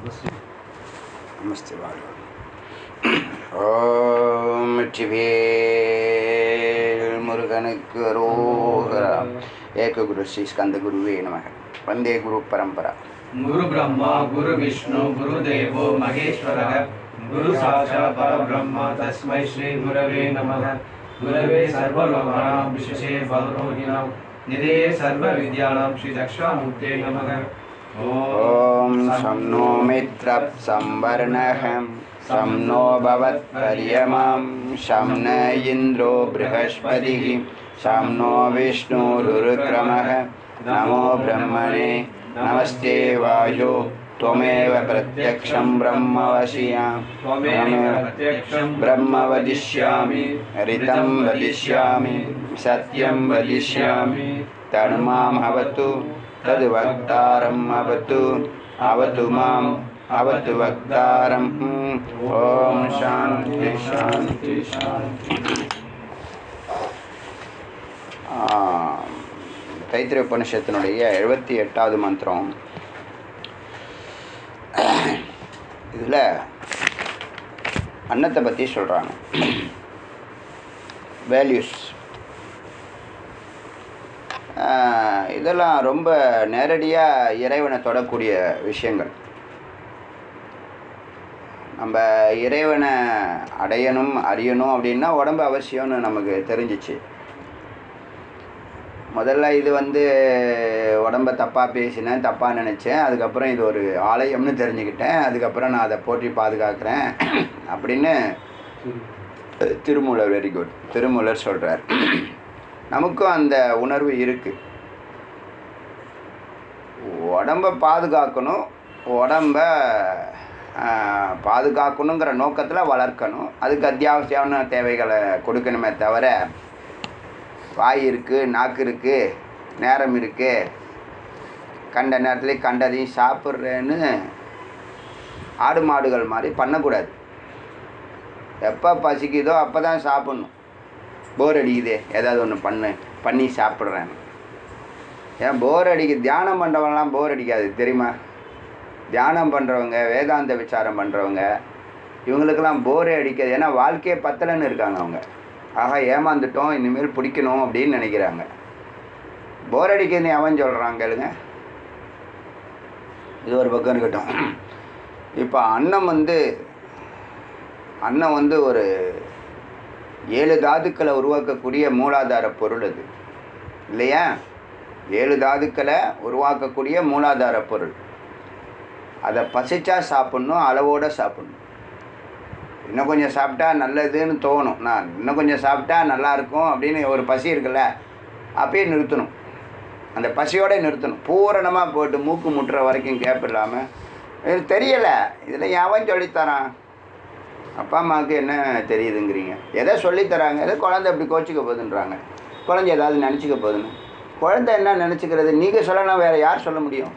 नमस्ते ओम वेल मुरुगनुक्कु अरोहरा एक गुरु श्री स्कंद गुरुवे नमः वंदे गुरु परंपरा गुरु ब्रह्मा गुरु विष्णु गुरुदेवो महेश्वरः गुरु साक्षात् परब्रह्म तस्मै श्री गुरवे नमः। गुरवे सर्वलोकानां विशेषे भवरोगिणां निधये सर्वविद्यानां श्री दक्षामूर्ते नमः। ओम शं नो मित्रः संवर्णः शं नो भवत्पर्यमां शं न इन्द्रो बृहस्पतिः शं नो विष्णुरुक्रमः नमो ब्रह्मणे नमस्ते वायो त्वमेव प्रत्यक्षं ब्रह्म वदिष्यामि ऋतं वदिष्यामि सत्यं वदिष्यामि तन्माम् अवतु तद्वक्तारम् अवतु माम् अवतु वक्तारम्। ओम शांति शांति शांति। தைத்திரிய உபனிஷத்தினுடைய 78வது மந்திரம். இதில் அன்னத்தை பற்றி சொல்கிறாங்க. வேல்யூஸ் இதெல்லாம் ரொம்ப நேரடியாக இறைவனை தொடக்கூடிய விஷயங்கள். நம்ம இறைவனை அடையணும் அறியணும் அப்படின்னா உடம்பு அவசியம்னு நமக்கு தெரிஞ்சிச்சு. முதல்ல இது உடம்பை தப்பாக பேசினேன், தப்பாக நினச்சேன். அதுக்கப்புறம் இது ஒரு ஆலயம்னு தெரிஞ்சுக்கிட்டேன். அதுக்கப்புறம் நான் அதை போற்றி பாதுகாக்கிறேன் அப்படின்னு திருமூலர், வெரி குட், திருமூலர் சொல்கிறார். நமக்கும் அந்த உணர்வு இருக்குது. உடம்பை பாதுகாக்கணும், உடம்பை பாதுகாக்கணுங்கிற நோக்கத்தில் வளர்க்கணும். அதுக்கு அத்தியாவசியமான தேவைகளை கொடுக்கணுமே தவிர வாய் இருக்குது, நாக்கு இருக்குது, நேரம் இருக்குது, கண்ட நேரத்துலேயும் கண்டதையும் சாப்பிட்றேன்னு ஆடு மாடுகள் மாதிரி பண்ணக்கூடாது. எப்போ பசிக்குதோ அப்போ தான் சாப்பிட்ணும். போர் அடிக்குது, ஏதாவது ஒன்று பண்ணி சாப்பிட்றேன். ஏன் போர் அடிக்குது? தியானம் பண்ணுறவங்களாம் போர் அடிக்காது தெரியுமா? தியானம் பண்ணுறவங்க, வேதாந்த விசாரம் பண்ணுறவங்க, இவங்களுக்கெல்லாம் போரே அடிக்காது. ஏன்னா வாழ்க்கையே பத்தலைன்னு இருக்காங்க அவங்க. ஆக ஏமாந்துட்டோம், இனிமேல் பிடிக்கணும் அப்படின்னு நினைக்கிறாங்க. போர் அடிக்குதுன்னு அவன் சொல்கிறான் கேளுங்க. இது ஒரு பக்கம் இருக்கட்டும். இப்போ அன்னம் ஒரு 7 தாதுக்களை உருவாக்கக்கூடிய மூலாதார பொருள் அது இல்லையா? 7 தாதுக்களை உருவாக்கக்கூடிய மூலாதார பொருள். அதை பசிச்சா சாப்பிட்ணும், அளவோடு சாப்பிட்ணும். இன்னும் கொஞ்சம் சாப்பிட்டா நல்லதுன்னு தோணும். நான் இன்னும் கொஞ்சம் சாப்பிட்டா நல்லாயிருக்கும் அப்படின்னு ஒரு பசி இருக்குல்ல, அப்பயே நிறுத்தணும். அந்த பசியோடு நிறுத்தணும். பூரணமாக போட்டு மூக்கு முட்டுற வரைக்கும் கேப் இல்லாமல். இது தெரியலை, இதில் எவன் சொல்லித்தரான்? அப்பா அம்மாவுக்கு என்ன தெரியுதுங்கிறீங்க? எதை சொல்லித்தராங்க? எதை குழந்தை எப்படி கோச்சிக்க போகுதுன்றாங்க. குழந்தை ஏதாவது நினச்சிக்க போகுதுன்னு. குழந்தை என்ன நினச்சிக்கிறது? நீங்கள் சொல்லணும், வேறு யார் சொல்ல முடியும்?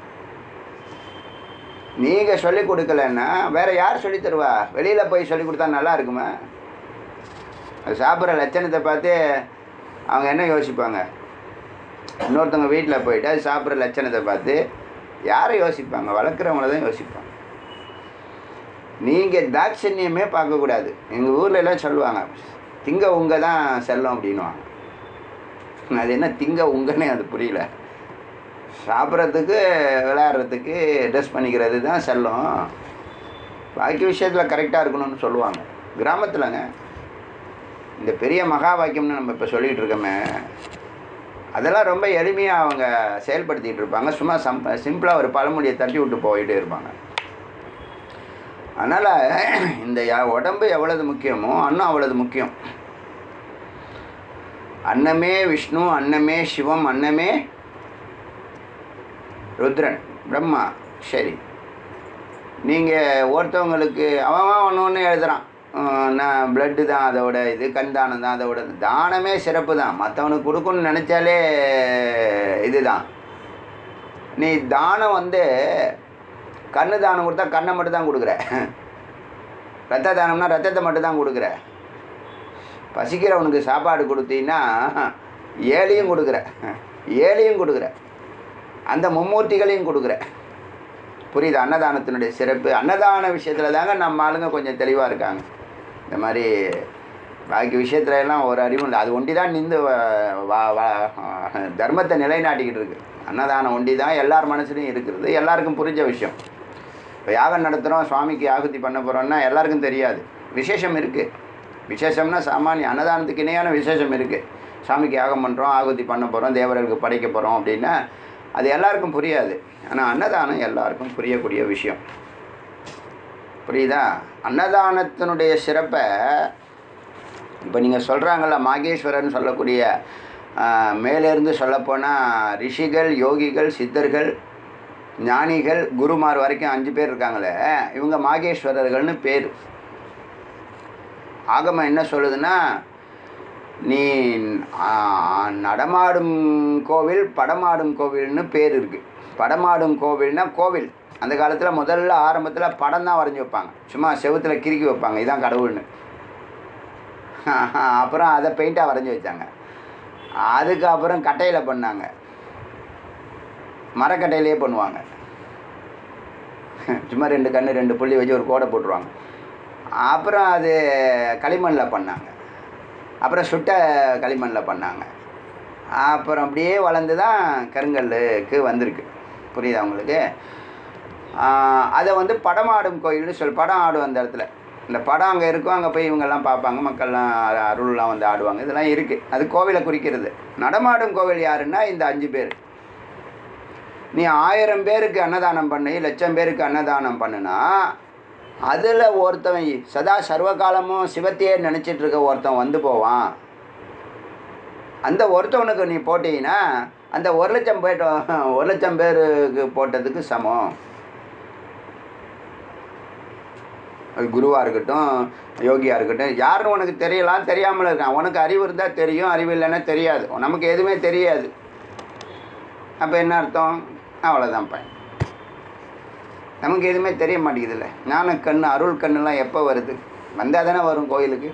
நீங்கள் சொல்லிக் கொடுக்கலன்னா வேறு யார் சொல்லித் தருவா? வெளியில் போய் சொல்லிக் கொடுத்தா நல்லா இருக்குமா? அது சாப்பிட்ற லட்சணத்தை பார்த்து அவங்க என்ன யோசிப்பாங்க? இன்னொருத்தவங்க வீட்டில் போயிட்டு அது சாப்பிட்ற லட்சணத்தை பார்த்து யாரை யோசிப்பாங்க? வளர்க்குறவங்கள தான் யோசிப்பாங்க. நீங்கள் தாட்சண்யமே பார்க்கக்கூடாது. எங்கள் ஊர்லெலாம் சொல்லுவாங்க, திங்க உங்க தான் செல்லம் அப்படின்வாங்க. அது என்ன திங்க உங்கன்னே அது புரியல. சாப்பிட்றதுக்கு, விளையாடுறதுக்கு, ட்ரெஸ் பண்ணிக்கிறது தான் செல்லம். பாக்கி விஷயத்தில் கரெக்டாக இருக்கணும்னு சொல்லுவாங்க. கிராமத்தில்ங்க இந்த பெரிய மகா வாக்கியம்னு நம்ம இப்போ சொல்லிகிட்டு இருக்கோமே, அதெல்லாம் ரொம்ப எளிமையாக அவங்க செயல்படுத்திகிட்டு இருப்பாங்க. சும்மா சிம்பிளாக ஒரு பழமொழியை தட்டி விட்டு போயிட்டே இருப்பாங்க. அதனால் இந்த உடம்பு எவ்வளவு முக்கியமோ அன்னம் அவ்வளவு முக்கியம். அன்னமே விஷ்ணு, அன்னமே சிவம், அன்னமே ருத்ரன், பிரம்மா. சரி, நீங்கள் ஒருத்தவங்களுக்கு அவன் ஒன்று எழுதுகிறான், நான் பிளட்டு தான் அதோட இது, கண் தானம் தான் அதோட. தானமே சிறப்பு தான். மற்றவனுக்கு கொடுக்கணும்னு நினச்சாலே இது தான். நீ தானம் கண்ணு தானம் கொடுத்தா கண்ணை மட்டும் தான் கொடுக்குற. ரத்த தானம்னா ரத்தத்தை மட்டும் தான் கொடுக்குற. பசிக்கிறவனுக்கு சாப்பாடு கொடுத்தீங்கன்னா ஏழையும் கொடுக்குற, அந்த மும்மூர்த்திகளையும் கொடுக்குற. புரியுது அன்னதானத்தினுடைய சிறப்பு. அன்னதான விஷயத்தில் தாங்க நம்ம ஆளுங்க கொஞ்சம் தெளிவாக இருக்காங்க. இந்த மாதிரி பாக்கி விஷயத்துல எல்லாம் ஒரு அறிவும் இல்லை. அது ஒண்டி தான் நின்று தர்மத்தை நிலைநாட்டிக்கிட்டு இருக்குது. அன்னதானம் ஒண்டி தான் எல்லார் மனசுலையும் இருக்கிறது, எல்லாருக்கும் புரிஞ்ச விஷயம். இப்போ யாகம் நடத்துகிறோம், சுவாமிக்கு ஆகுதி பண்ண போகிறோம்னா எல்லாருக்கும் தெரியாது. விசேஷம் இருக்குது. விசேஷம்னா சாமானிய அன்னதானத்துக்கு இணையான விசேஷம் இருக்குது. சாமிக்கு யாகம் பண்ணுறோம், ஆகுதி பண்ண போகிறோம், தேவர்களுக்கு படைக்க போகிறோம் அப்படின்னா அது எல்லாருக்கும் புரியாது. ஆனால் அன்னதானம் எல்லாருக்கும் புரியக்கூடிய விஷயம். புரியுதா? அன்னதானத்தினுடைய சிறப்பை இப்போ நீங்கள் சொல்கிறாங்கள்ல, மாகேஸ்வரன் சொல்லக்கூடிய மேலேருந்து சொல்லப்போனால் ரிஷிகள், யோகிகள், சித்தர்கள், ஞானிகள், குருமார் வரைக்கும் 5 பேர் இருக்காங்களே, இவங்க மாகேஸ்வரர்கள்னு பேர். ஆகமம் என்ன சொல்லுதுன்னா, நீ நடமாடும் கோவில், படமாடும் கோவில்னு பேர் இருக்குது. படமாடும் கோவில்னா கோவில். அந்த காலத்தில் முதல்ல ஆரம்பத்தில் படம் தான் வரைஞ்சி வைப்பாங்க, சும்மா செவுத்தில் கிறுக்கி வைப்பாங்க, இதான் கடவுள்னு. அப்புறம் அதை பெயிண்டாக வரைஞ்சி வச்சாங்க. அதுக்கப்புறம் கட்டையில் பண்ணாங்க, மரக்கட்டையிலே பண்ணுவாங்க. சும்மா 2 கண்ணு 2 புள்ளி வச்சு ஒரு கோடை போட்டுருவாங்க. அப்புறம் அது களிமண்ணில் பண்ணாங்க, அப்புறம் சுட்ட களிமண்ணில் பண்ணாங்க. அப்புறம் அப்படியே வளர்ந்து தான் கருங்கல்லுக்கு வந்திருக்கு. புரியுதா உங்களுக்கு? அதை வந்து படமாடும் கோயில்னு படம் ஆடும் அந்த இடத்துல. இந்த படம் அங்கே இருக்கும், அங்கே போய் இவங்கெல்லாம் பார்ப்பாங்க, மக்கள்லாம் அருள்லாம் வந்து ஆடுவாங்க. இதெல்லாம் இருக்குது. அது கோவிலை குறிக்கிறது. நடமாடும் கோவில் யாருன்னா இந்த 5 பேர். நீ 1000 பேருக்கு அன்னதானம் பண்ணி 1,00,000 பேருக்கு அன்னதானம் பண்ணுனா அதில் ஒருத்தன் சதா சர்வகாலமும் சிவத்தையே நினச்சிட்டு இருக்க ஒருத்தன் வந்து போவான். அந்த ஒருத்தவனுக்கு நீ போட்டீங்கன்னா அந்த 1,00,000 பேருக்கு போட்டதுக்கு சமம். அது குருவாக இருக்கட்டும், யோகியாக இருக்கட்டும், யாருன்னு உனக்கு தெரியலாம், தெரியாமல் இருக்கான். உனக்கு அறிவு இருந்தால் தெரியும், அறிவு இல்லைன்னா தெரியாது. நமக்கு எதுவுமே தெரியாது. அப்போ என்ன அர்த்தம்? அவ்வளோதான் பையன். நமக்கு எதுவுமே தெரிய மாட்டேங்குதுல்ல. ஞானக்கண்ணு, அருள் கண்ணுலாம் எப்போ வருது? வந்தால் தானே வரும் கோயிலுக்கு.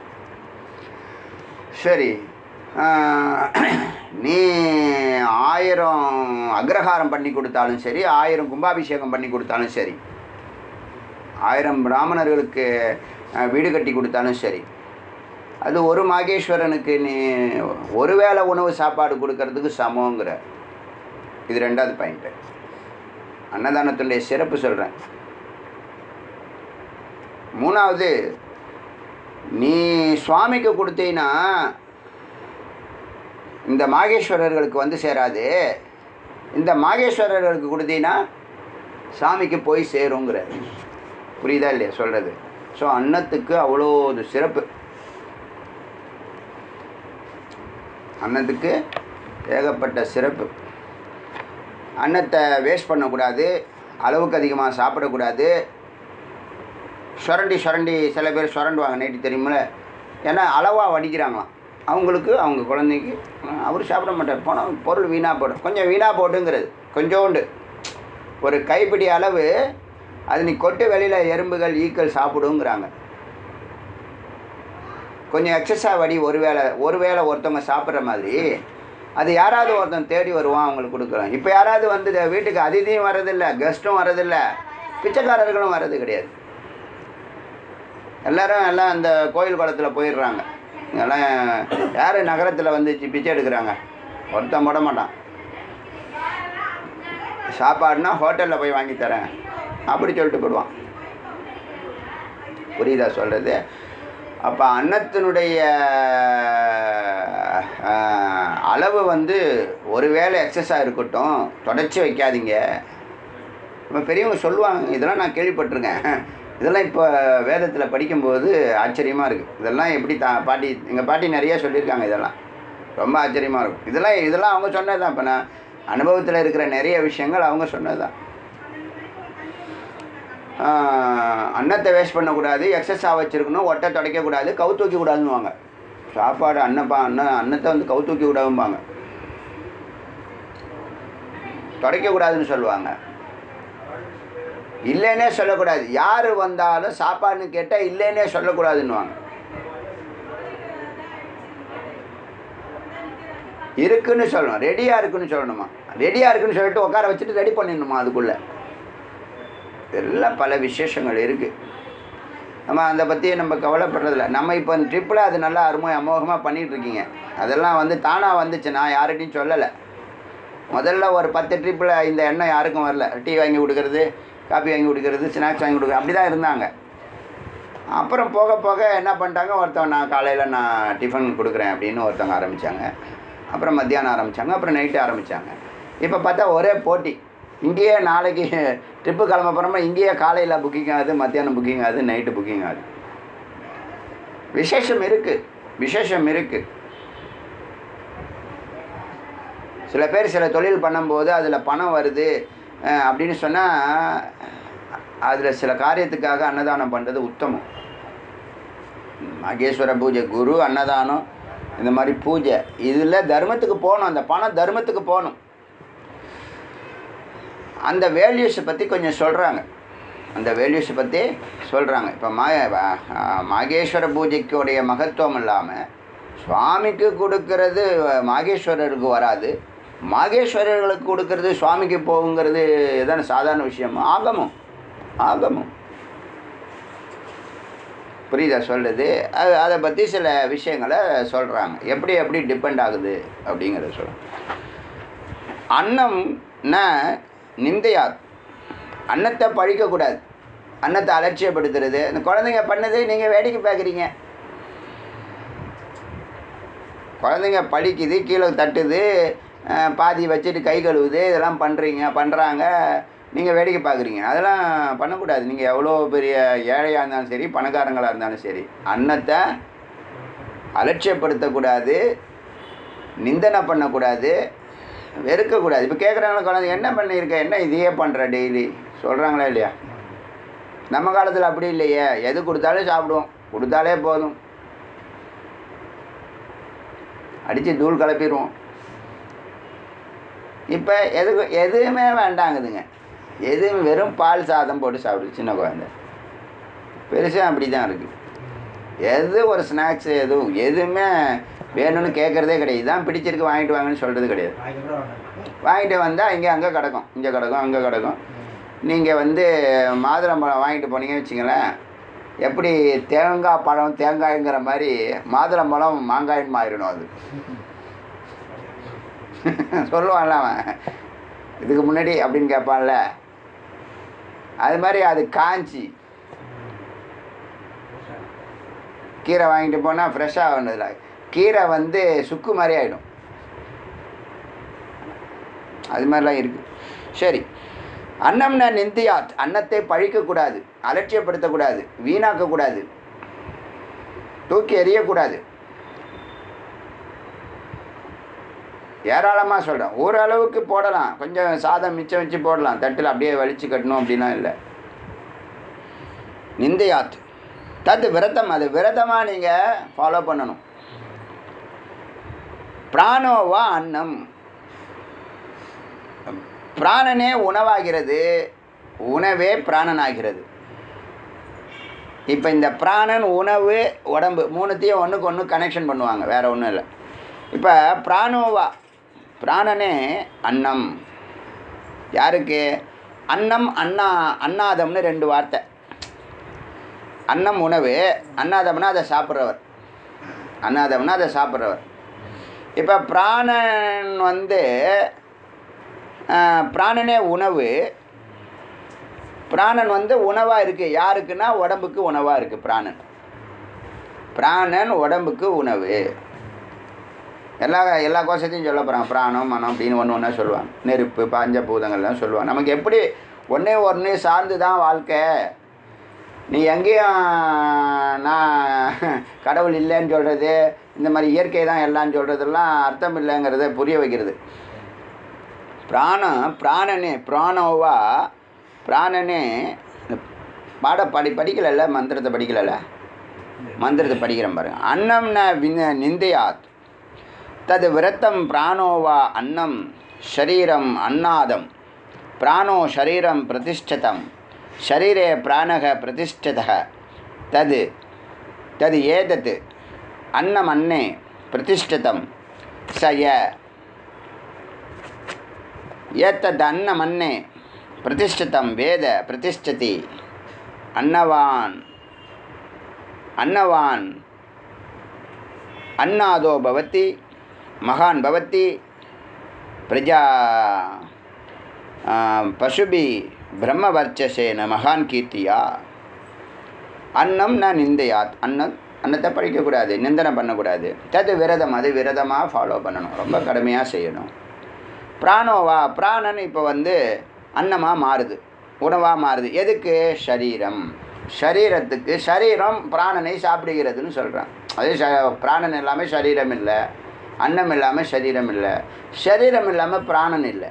சரி, நீ 1000 அக்ரஹாரம் பண்ணி கொடுத்தாலும் சரி, 1000 கும்பாபிஷேகம் பண்ணி கொடுத்தாலும் சரி, 1000 பிராமணர்களுக்கு வீடு கட்டி கொடுத்தாலும் சரி, அது ஒரு மாகேஸ்வரனுக்கு நீ ஒரு வேளை உணவு சாப்பாடு கொடுக்கறதுக்கு சமங்கிற. இது 2வது பாயிண்ட்டு. அன்னதானத்துடைய சிறப்பு சொல்கிறேன். 3வது, நீ சுவாமிக்கு கொடுத்தீங்கன்னா இந்த மாகேஸ்வரர்களுக்கு வந்து சேராது. இந்த மாகேஸ்வரர்களுக்கு கொடுத்தீங்கன்னா சாமிக்கு போய் சேருங்கிற. புரியுதா இல்லையா சொல்கிறது? ஸோ அன்னத்துக்கு அவ்வளோ சிறப்பு. அன்னத்துக்கு ஏகப்பட்ட சிறப்பு. அன்னத்தை வேஸ்ட் பண்ணக்கூடாது, அளவுக்கு அதிகமாக சாப்பிடக்கூடாது. சுரண்டி சில பேர் சுரண்டுவாங்க, நைட்டு தெரியுமில்ல. ஏன்னா அளவாக வடிக்கிறாங்களாம். அவங்களுக்கு, அவங்க குழந்தைக்கு. அவர் சாப்பிட மாட்டார், போனால் பொருள் வீணாக போடும். கொஞ்சம் வீணாக போட்டுங்கிறது, கொஞ்சோண்டு ஒரு கைப்பிடி அளவு. அது நீ கொட்டு வெளியில் எறும்புகள், ஈக்கள் சாப்பிடுங்கிறாங்க. கொஞ்சம் எக்ஸஸாக வடி. ஒரு வேளை ஒருத்தவங்க சாப்பிட்ற மாதிரி. அது யாராவது ஒருத்தன் தேடி வருவான், அவங்களுக்கு கொடுக்குறோம். இப்போ யாராவது வந்து வீட்டுக்கு அதிதியும் வரதில்லை, கெஸ்ட்டும் வரதில்லை, பிச்சைக்காரர்களும் வர்றது கிடையாது. எல்லாம் அந்த கோயில் குளத்தில் போயிடுறாங்க. எல்லாம் யார் நகரத்தில் வந்து பிச்சை எடுக்கிறாங்க? ஒருத்தன் போட மாட்டான். சாப்பாடுனா ஹோட்டலில் போய் வாங்கி தரேன் அப்படி சொல்லிட்டு போடுவான். புரியுதா சொல்கிறது? அப்போ அன்னத்தினுடைய அளவு வந்து ஒரு வேளை எக்ஸஸாக இருக்கட்டும், தொடச்சி வைக்காதீங்க. இப்போ பெரியவங்க சொல்லுவாங்க, இதெல்லாம் நான் கேள்விப்பட்டிருக்கேன். இதெல்லாம் இப்போ வேதத்தில் படிக்கும்போது ஆச்சரியமாக இருக்குது. இதெல்லாம் எப்படி பாட்டி, எங்கள் பாட்டி நிறைய சொல்லியிருக்காங்க. இதெல்லாம் ரொம்ப ஆச்சரியமாக இருக்கும். இதெல்லாம் அவங்க சொன்னது தான். இப்போ நான் அனுபவத்தில் இருக்கிற நிறைய விஷயங்கள் அவங்க சொன்னது தான். அன்னத்தை வேஸ்ட் பண்ணக்கூடாது, எக்ஸஸாக வச்சுருக்கணும், ஒட்டை துடைக்கக்கூடாது, கவு தூக்கக்கூடாதுன்னுவாங்க. சாப்பாடு அன்னத்தை வந்து கவு தூக்கி விடாதும்பாங்க, துடைக்கக்கூடாதுன்னு சொல்லுவாங்க. இல்லைன்னே சொல்லக்கூடாது. யார் வந்தாலும் சாப்பாடுன்னு கேட்டால் இல்லைன்னே சொல்லக்கூடாதுன்னுவாங்க. இருக்குன்னு சொல்லணும், ரெடியாக இருக்குன்னு சொல்லணுமா? ரெடியாக இருக்குன்னு சொல்லிட்டு உட்கார வச்சுட்டு ரெடி பண்ணிடணுமா? அதுக்குள்ளே இதெல்லாம் பல விசேஷங்கள் இருக்குது. நம்ம அதை பற்றி நம்ம கவலைப்படுறதில்ல. நம்ம இப்போ ட்ரிப்பில் அது நல்லா அமோகமாக பண்ணிகிட்ருக்கீங்க. அதெல்லாம் வந்து தானாக வந்துச்சு, நான் யார்கிட்டையும் சொல்லலை. முதல்ல ஒரு 10 ட்ரிப்பில் இந்த எண்ணம் யாருக்கும் வரல. டீ வாங்கி கொடுக்கறது, காஃபி வாங்கி கொடுக்கறது, ஸ்நாக்ஸ் வாங்கி கொடுக்குறது, அப்படி தான் இருந்தாங்க. அப்புறம் போக போக என்ன பண்ணிட்டாங்க, ஒருத்தவங்க நான் காலையில் நான் டிஃபன் கொடுக்குறேன் அப்படின்னு ஒருத்தவங்க ஆரம்பித்தாங்க. அப்புறம் மத்தியானம் ஆரம்பித்தாங்க, அப்புறம் நைட்டு ஆரம்பித்தாங்க. இப்போ பார்த்தா ஒரே போட்டி. இங்கேயே நாளைக்கு ட்ரிப்பு கிளம்ப போகிறோமா, இங்கேயே காலையில் புக்கிங் ஆகுது, மத்தியானம் புக்கிங் ஆகுது, நைட்டு புக்கிங் ஆகுது. விசேஷம் இருக்குது, விசேஷம் இருக்குது. சில பேர் சில தொழில் பண்ணும்போது அதில் பணம் வருது அப்படின்னு சொன்னால் அதில் சில காரியத்துக்காக அன்னதானம் பண்ணுறது உத்தமம். மகேஸ்வர பூஜை, குரு, அன்னதானம், இந்த மாதிரி பூஜை, இதில் தர்மத்துக்கு போகணும். அந்த பணம் தர்மத்துக்கு போகணும். அந்த வேல்யூஸை பற்றி கொஞ்சம் சொல்கிறாங்க. அந்த வேல்யூஸை பற்றி சொல்கிறாங்க. இப்போ மகேஸ்வர பூஜைக்குடைய மகத்துவம் இல்லாமல் சுவாமிக்கு கொடுக்கறது மகேஸ்வரருக்கு வராது, மகேஸ்வரர்களுக்கு கொடுக்கறது சுவாமிக்கு போகுங்கிறது எதான சாதாரண விஷயமா? ஆகமும் ஆகமும். புரியுதா சொல்கிறது? அதை பற்றி சில விஷயங்களை சொல்கிறாங்க. எப்படி எப்படி டிபெண்ட் ஆகுது அப்படிங்கிறத சொல்கிறாங்க. அன்னம்னா நிந்தையாது. அன்னத்தை பழிக்கக்கூடாது, அன்னத்தை அலட்சியப்படுத்துறது. இந்த குழந்தைங்க பண்ணது நீங்கள் வேடிக்கை பார்க்குறீங்க. குழந்தைங்க பழிக்குது, கீழே தட்டுது, பாதி வச்சுட்டு கை கழுவுது, இதெல்லாம் பண்ணுறாங்க, நீங்கள் வேடிக்கை பார்க்குறீங்க. அதெல்லாம் பண்ணக்கூடாது. நீங்கள் எவ்வளோ பெரிய ஏழையாக இருந்தாலும் சரி, பணக்காரங்களாக இருந்தாலும் சரி, அன்னத்தை அலட்சியப்படுத்தக்கூடாது, நிந்தனை பண்ணக்கூடாது, வெறுக்கக்கூடாது. இப்போ கேட்குறாங்களா குழந்தை, என்ன பண்ணியிருக்க, என்ன இதையே பண்ணுற டெய்லி சொல்கிறாங்களா இல்லையா? நம்ம காலத்தில் அப்படி இல்லையே. எது கொடுத்தாலும் சாப்பிடுவோம், கொடுத்தாலே போதும், அடித்து தூள் கிளப்பிடுவோம். இப்போ எதுவுமே வேண்டாங்குதுங்க. எதுவும் வெறும் பால் சாதம் போட்டு சாப்பிடுது சின்ன குழந்தை. பெருசாக அப்படி தான் இருக்குது. எது ஒரு ஸ்நாக்ஸு எதுவுமே வேணும்னு கேட்குறதே கிடையாது. இதான் பிடிச்சிருக்கு வாங்கிட்டு வாங்கன்னு சொல்கிறது கிடையாது. வாங்கிட்டு வந்தால் இங்கே அங்கே கிடக்கும், இங்கே கிடக்கும், அங்கே கிடக்கும். நீங்கள் வந்து மாதுளம்பழம் வாங்கிட்டு போனீங்கன்னு வச்சிங்களேன், எப்படி தேங்காய் பழம் தேங்காய்ங்கிற மாதிரி மாதுளம்பழம் மாங்காயின்னு மாறிடணும். அது சொல்லுவான்ல அவன், இதுக்கு முன்னாடி அப்படின்னு கேட்பான்ல, அது மாதிரி அது காஞ்சி கீரை வாங்கிட்டு போனால் ஃப்ரெஷ்ஷாக வந்ததில்ல, கீரை வந்து சுக்கு மாதிரி ஆகிடும். அது மாதிரிலாம் இருக்குது. சரி, அன்னம்னா நிந்தியாத். அன்னத்தை பழிக்கக்கூடாது, அலட்சியப்படுத்தக்கூடாது, வீணாக்கக்கூடாது, தூக்கி எறியக்கூடாது. ஏராளமாக சொல்கிறேன். ஓரளவுக்கு போடலாம், கொஞ்சம் சாதம் மிச்சம் வச்சு போடலாம், தட்டில் அப்படியே வலிச்சு கட்டணும் அப்படிலாம் இல்லை. நிந்தையாத் தத்து விரதம். அது விரதமாக நீங்கள் ஃபாலோ பண்ணணும். பிராணோவா அன்னம். பிராணனே உணவாகிறது, உணவே பிராணனாகிறது. இப்போ இந்த பிராணன், உணவு, உடம்பு மூணுத்தையும் ஒன்றுக்கு ஒன்று கனெக்ஷன் பண்ணுவாங்க, வேறு ஒன்றும் இல்லை. இப்போ பிராணோவா, பிராணனே அன்னம். யாருக்கு? அன்னம் அன்னாதம்னு 2 வார்த்தை. அன்னம் உணவு, அன்னாதம்னா அதை சாப்பிட்றவர், அன்னாதம்னா அதை சாப்பிட்றவர். இப்போ பிராணன் வந்து பிராணனே உணவு. பிராணன் வந்து உணவாக இருக்குது. யாருக்குன்னா உடம்புக்கு உணவாக இருக்குது பிராணன். பிராணன் உடம்புக்கு உணவு. எல்லா கோஷத்தையும் சொல்ல போகிறாங்க. பிராணம், மனம் அப்படின்னு ஒன்று ஒன்றா சொல்லுவாங்க. நெருப்பு, பஞ்சபூதங்கள்லாம் சொல்லுவாங்க. நமக்கு எப்படி ஒன்று சார்ந்து தான் வாழ்க்கை. நீ எங்கேயும் நான் கடவுள் இல்லைன்னு சொல்கிறது, இந்த மாதிரி இயற்கை தான் எல்லாம் சொல்கிறதெல்லாம் அர்த்தம் இல்லைங்கிறத புரிய வைக்கிறது. பிராணனே பிராணோவா, பிராணனே. படிக்கலைல்ல, மந்திரத்தை படிக்கலைல்ல, மந்திரத்தை படிக்கிறேன் பாருங்க. அன்னம்னா நிந்தையாத் தது விரத்தம் பிராணோவா அன்னம் ஷரீரம் அன்னாதம் பிராணோ ஷரீரம் பிரதிஷ்டிதம் ஷரீரே பிராணக பிரதிஷ்டிதः தது ஏதத் அன்னம் அன்னே பிரதிஷ்டிதம் ச ஏத்தத் அன்னம் அன்னே பிரதிஷ்டிதம் வேத பிரதிஷ்டதி அன்னவான் அன்னவான் அன்னாதோ பவதி மகான் பவதி பிரஜா பசுபி பிரம்மவர்ச்சசேன மகான் கீர்த்தியா. அன்னம் நான் நிந்தையாத், அன்னத்தை படிக்கக்கூடாது, நிந்தனை பண்ணக்கூடாது. தது விரதம், அது விரதமாக ஃபாலோ பண்ணணும், ரொம்ப கடுமையாக செய்யணும். பிராணோவா, பிராணன் இப்போ அன்னமாக மாறுது, உணவாக மாறுது. எதுக்கு? சரீரம், சரீரத்துக்கு. சரீரம் பிராணனை சாப்பிடுகிறதுன்னு சொல்கிறான். அது பிராணன் இல்லாமல் சரீரம் இல்லை, அன்னம் இல்லாமல் சரீரம் இல்லை, சரீரம் இல்லாமல் பிராணன் இல்லை.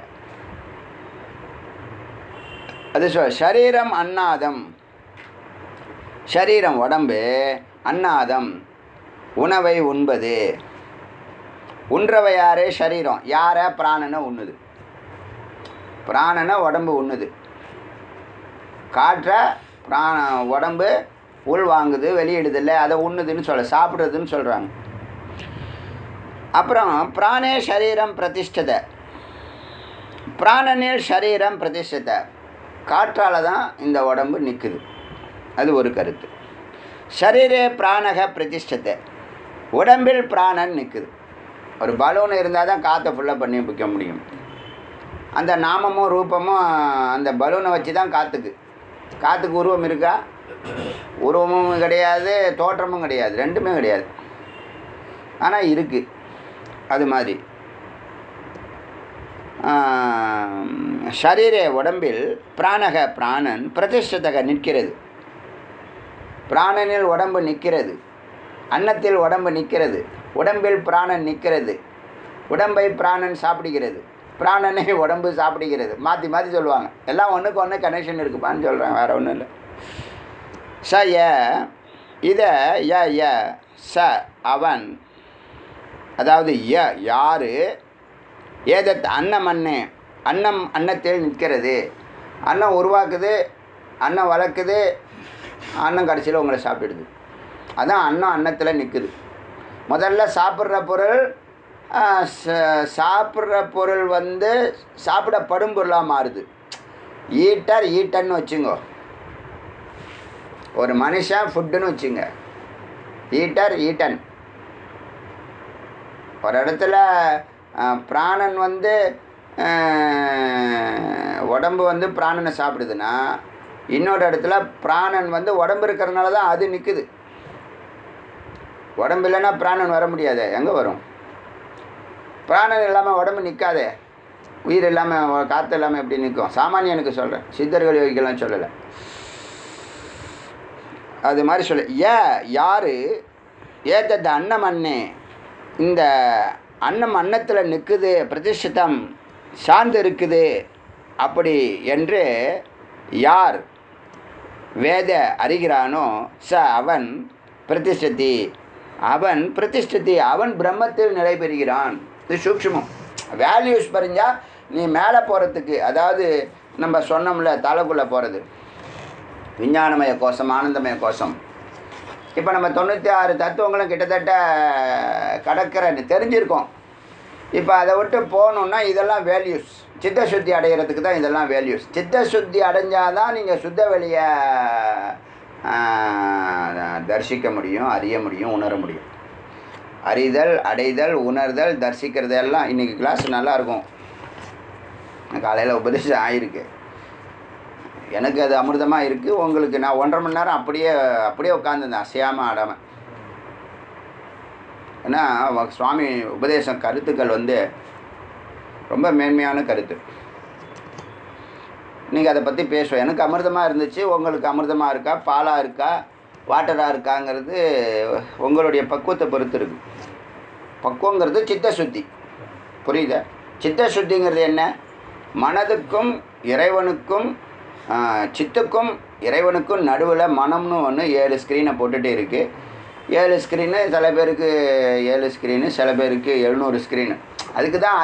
அது சரீரம் அன்னாதம், சரீரம் உடம்பு, அன்னாதம் உணவை உண்பது. உண்றவை யார்? சரீரம். யாரை? பிராணனை உண்ணுது. பிராணனை உடம்பு உண்ணுது. காற்ற உடம்பு உள் வாங்குது, வெளியிடுதில்லை, அதை உண்ணுதுன்னு சாப்பிட்றதுன்னு சொல்கிறாங்க. அப்புறம் பிராணே சரீரம் பிரதிஷ்டத, பிராணனில் சரீரம் பிரதிஷ்டத, காற்றால் தான் இந்த உடம்பு நிற்குது. அது ஒரு கருத்து. சரீரே பிராணக பிரதிஷ்டத்தை, உடம்பில் பிராணன் நிற்குது. ஒரு பலூன் இருந்தால் தான் காற்றை ஃபுல்லாக பண்ணி வைக்க முடியும். அந்த நாமமும் ரூபமும் அந்த பலூனை வச்சு தான் காற்றுக்கு உருவம் இருக்கா? உருவமும் கிடையாது, தோற்றமும் கிடையாது, ரெண்டுமே கிடையாது, ஆனால் இருக்குது. அது மாதிரி ஷரீரே உடம்பில் பிராணக பிராணன் பிரதிஷ்டதக நிற்கிறது. பிராணனில் உடம்பு நிற்கிறது, அன்னத்தில் உடம்பு நிற்கிறது, உடம்பில் பிராணன் நிற்கிறது. உடம்பை பிராணன் சாப்பிடுகிறது, பிராணனை உடம்பு சாப்பிடுகிறது. மாற்றி மாற்றி சொல்லுவாங்க. எல்லாம் ஒன்றுக்கு ஒன்று கனெக்ஷன் இருக்குப்பான்னு சொல்கிறாங்க, வேறு ஒன்றும் இல்லை. ச ய இதை ய ச அவன், அதாவது யார், ஏதத் அன்னம் அன்னே, அன்னம் அன்னத்தில் நிற்கிறது. அன்னம் உருவாக்குது, அன்னம் வளர்க்குது, அன்னம் கடைசியில் உங்களை சாப்பிடுது. அதான் அன்னம் அன்னத்தில் நிற்குது. முதல்ல சாப்பிட்ற பொருள் சாப்பிடப்படும் பொருளாக மாறுது. ஈட்டன்னு வச்சுங்கோ. ஒரு மனுஷன் ஃபுட்டுன்னு வச்சுங்க, ஈட்டன். ஒரு இடத்துல பிராணன் உடம்பு பிராணனை சாப்பிடுதுன்னா, இன்னொரு இடத்துல பிராணன் உடம்பு இருக்கிறதுனால தான் அது நிற்குது. உடம்பு இல்லைன்னா பிராணன் வர முடியாது. எங்கே வரும்? பிராணன் இல்லாமல் உடம்பு நிற்காதே. உயிர் இல்லாமல், காற்று இல்லாமல் எப்படி நிற்கும்? சாமானியனுக்கு சொல்கிறேன், சித்தர்கள் யோகிக்கெல்லாம் சொல்லலை. அது மாதிரி சொல்ல. யார் ஏதத் அன்னம் அன்னே, இந்த அன்னம் அன்னத்தில் நிற்குது, பிரதிஷ்டிதம் சார்ந்து இருக்குது. அப்படி என்று யார் வேத அறிகிறானோ ச அவன் பிரதிஷ்டதி, அவன் பிரம்மத்தில் நிலை பெறுகிறான். இது சூக்ஷ்மம். வேல்யூஸ் பறிஞ்சால் நீ மேலே போகிறதுக்கு, அதாவது நம்ம சொன்னோம்ல தலைக்குள்ளே போகிறது, விஞ்ஞானமய கோஷம், ஆனந்தமய கோஷம். இப்போ நம்ம 96 தத்துவங்களும் கிட்டத்தட்ட கடற்கரை தெரிஞ்சிருக்கோம். இப்போ அதை விட்டு போகணுன்னா இதெல்லாம் வேல்யூஸ். சித்தசுத்தி அடைகிறதுக்கு தான் இதெல்லாம் வேல்யூஸ். சித்தசுத்தி அடைஞ்சால் தான் நீங்கள் சுத்த வெளியை தரிசிக்க முடியும், அறிய முடியும், உணர முடியும். அறிதல், அடைதல், உணர்தல், தரிசிக்கிறது எல்லாம். இன்றைக்கி கிளாஸ் நல்லாயிருக்கும். காலையில் உபதேசம் ஆகிருக்கு, எனக்கு அது அமிர்தமாக இருக்குது. உங்களுக்கு நான் 1.5 மணி நேரம் அப்படியே உட்காந்துருந்தேன், அசையாமல் ஆடாமல். ஏன்னா சுவாமி உபதேசம் கருத்துக்கள் ரொம்ப மேன்மையான கருத்து. நீங்கள் அதை பற்றி பேசுவோம். எனக்கு அமிர்தமாக இருந்துச்சு, உங்களுக்கு அமிர்தமாக இருக்கா, பாலாக இருக்கா, வாட்டராக இருக்காங்கிறது உங்களுடைய பக்குவத்தை பொறுத்து இருக்குது. பக்குவங்கிறது சித்தசுத்தி, புரியுதா? சித்தசுத்திங்கிறது என்ன? மனதுக்கும் இறைவனுக்கும், சித்துக்கும் இறைவனுக்கும் நடுவில் மனம்னு ஒன்று 7 ஸ்க்ரீனை போட்டுகிட்டே இருக்குது. 7 ஸ்க்ரீனு, சில பேருக்கு 7 ஸ்க்ரீனு, சில பேருக்கு 700 ஸ்க்ரீனு. அதுக்கு தான்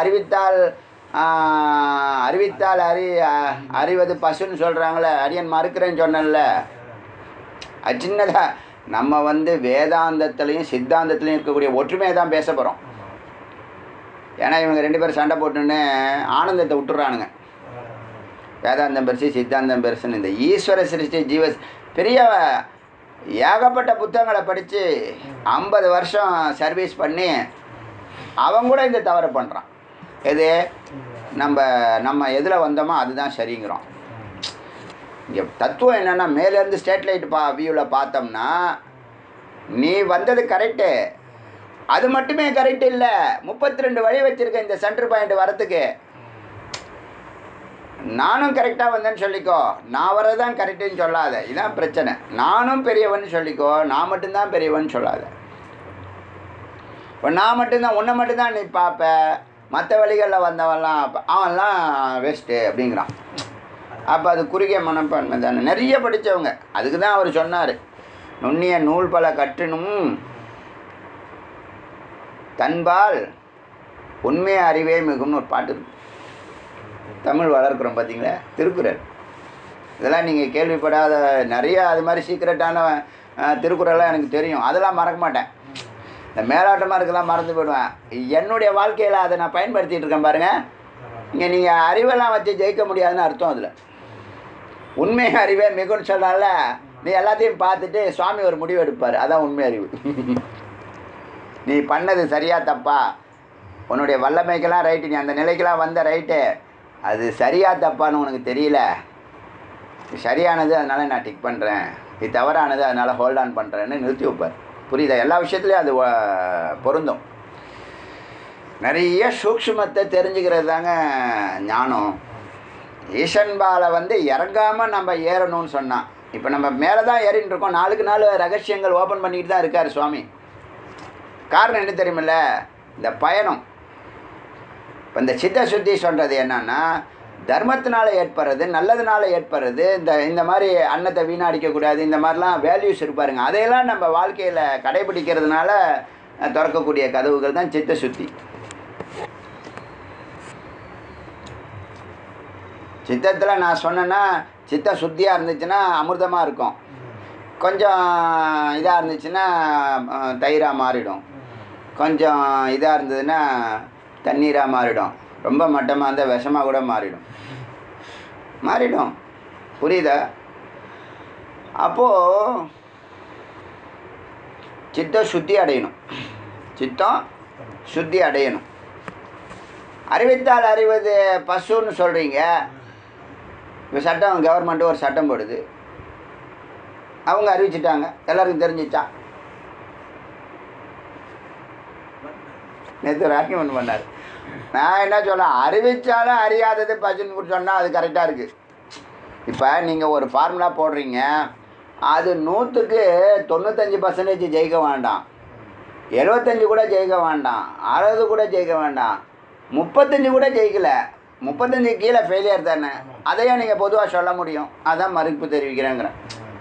அறிவித்தால் அறிவது பசுன்னு சொல்கிறாங்களே. அரியன் மறுக்கிறேன்னு சொன்னேன்ல. அது சின்னதாக நம்ம வேதாந்தத்துலேயும் சித்தாந்தத்துலேயும் இருக்கக்கூடிய ஒற்றுமையை தான் பேச போகிறோம். ஏன்னா இவங்க 2 பேரும் சண்டை போட்டுன்னு ஆனந்தத்தை விட்டுறானுங்க. வேதாந்தம் பெருசு, சித்தாந்தம் பெருசுன்னு இந்த ஈஸ்வர சிருஷ்டி ஜீவ பெரிய ஏகப்பட்ட புத்தகங்களை படித்து 50 வருஷம் சர்வீஸ் பண்ணி அவன் கூட இந்த தவறை பண்ணுறான். எது நம்ம எதில் வந்தோமோ அதுதான் சரிங்கிறோம். இங்கே தத்துவம் என்னென்னா, மேலேருந்து ஸ்ட்ரீட் லைட் வியூவில் பார்த்தோம்னா நீ வந்தது கரெக்டு, அது மட்டுமே கரெக்டு இல்லை, 32 வழி வச்சுருக்கேன் இந்த சென்டர் பாயிண்ட் வரத்துக்கு. நானும் கரெக்டாக வந்தேன்னு சொல்லிக்கோ, நான் வரதான் கரெக்டுன்னு சொல்லாத. இதுதான் பிரச்சனை. நானும் பெரியவன் சொல்லிக்கோ, நான் மட்டும்தான் பெரியவன் சொல்லாத. இப்போ நான் மட்டும்தான், உன்னை மட்டும்தான் நீ பார்ப்ப, மற்ற வழிகளில் வந்தவன்லாம் அவன்லாம் வேஸ்ட்டு அப்படிங்கிறான். அப்போ அது குறுகிய மனப்பான்மை தானே. நிறைய படித்தவங்க அதுக்கு தான் அவர் சொன்னார், நுண்ணிய நூல் பல கற்றணும் தன்பால் உண்மை அறிவே மிகும்னு ஒரு பாட்டு இருக்கு. தமிழ் வளர்க்குறோம் பார்த்தீங்களா, திருக்குறள். இதெல்லாம் நீங்கள் கேள்விப்படாத நிறைய அது மாதிரி சீக்கிரட்டான திருக்குறள்லாம் எனக்கு தெரியும். அதெல்லாம் மறக்க மாட்டேன். இந்த மேலாட்டமாக இருக்கலாம் மறந்து போயிடுவேன். என்னுடைய வாழ்க்கையில் அதை நான் பயன்படுத்திகிட்டு இருக்கேன் பாருங்கள். இங்கே நீங்கள் அறிவெல்லாம் வச்சு ஜெயிக்க முடியாதுன்னு அர்த்தம். அதில் உண்மை அறிவே மிகுன்னு சொல்கிறால, நீ எல்லாத்தையும் பார்த்துட்டு சுவாமி ஒரு முடிவு எடுப்பார். அதான் உண்மை அறிவு. நீ பண்ணது சரியா தப்பா, உன்னுடைய வல்லமைக்கெல்லாம் ரைட்டு, நீ அந்த நிலைக்கெல்லாம் வந்த ரைட்டு, அது சரியா தப்பான்னு உனக்கு தெரியல. சரியானது அதனால் நான் டிக் பண்ணுறேன், இது தவறானது அதனால் ஹோல்ட் ஆன் பண்ணுறேன்னு நிறுத்தி வைப்பார். புரியுதா? எல்லா விஷயத்துலையும் அது பொருந்தும். நிறைய சூக்ஷ்மத்தை தெரிஞ்சுக்கிறது தாங்க ஞானம். ஈசன்பாலை இறங்காமல் நம்ம ஏறணும்னு சொன்னான். இப்போ நம்ம மேலே தான் ஏறின்னு இருக்கோம். நாளுக்கு நாள் ரகசியங்கள் ஓப்பன் பண்ணிக்கிட்டு தான் இருக்கார் சுவாமி. காரணம் என்ன தெரியுமில்ல, இந்த பயணம். இப்போ இந்த சித்த சுத்தி சொல்கிறது என்னன்னா, தர்மத்தினால ஏற்படுறது, நல்லதுனால ஏற்படுறது, இந்த மாதிரி அன்னத்தை வீணடிக்கக்கூடாது, இந்த மாதிரிலாம் வேல்யூஸ் இருப்பாருங்க. அதையெல்லாம் நம்ம வாழ்க்கையில் கடைபிடிக்கிறதுனால திறக்கக்கூடிய கதவுகள் தான் சித்த சுத்தி. சித்தத்தில் நான் சொன்னேன்னா, சித்த சுத்தியாக இருந்துச்சுன்னா அமிர்தமாக இருக்கும். கொஞ்சம் இதாக இருந்துச்சுன்னா தயிராக மாறிடும். கொஞ்சம் இதாக இருந்ததுன்னா தண்ணீராக மாறிடும். ரொம்ப மட்டமாக இருந்தால் விஷமாக கூட மாறிடும். புரியுதா? அப்போது சித்தம் சுத்தி அடையணும். சித்தம் சுத்தி அடையணும். அறிவித்தால் அறிவது பசுன்னு சொல்கிறீங்க. இப்போ சட்டம், கவர்மெண்ட்டு ஒரு சட்டம் போடுது, அவங்க அறிவிச்சிட்டாங்க, எல்லாருக்கும் தெரிஞ்சிச்சா? நேற்று ஒரு ஆர்கியூமெண்ட் பண்ணார். நான் என்ன சொல்ல, அறிவித்தாலும் அறியாதது பசுன்னு சொன்னால் அது கரெக்டாக இருக்குது. இப்போ நீங்கள் ஒரு ஃபார்முலா போடுறீங்க, அது 100க்கு 95% ஜெயிக்க வேண்டாம், 75 கூட ஜெயிக்க வேண்டாம், 60 கூட ஜெயிக்க வேண்டாம், 35 கூட ஜெயிக்கலை, 35 கீழே ஃபெயிலியர் தானே. அதையும் நீங்கள் பொதுவாக சொல்ல முடியும். அதான் மறுப்பு தெரிவிக்கிறேங்கிறேன்.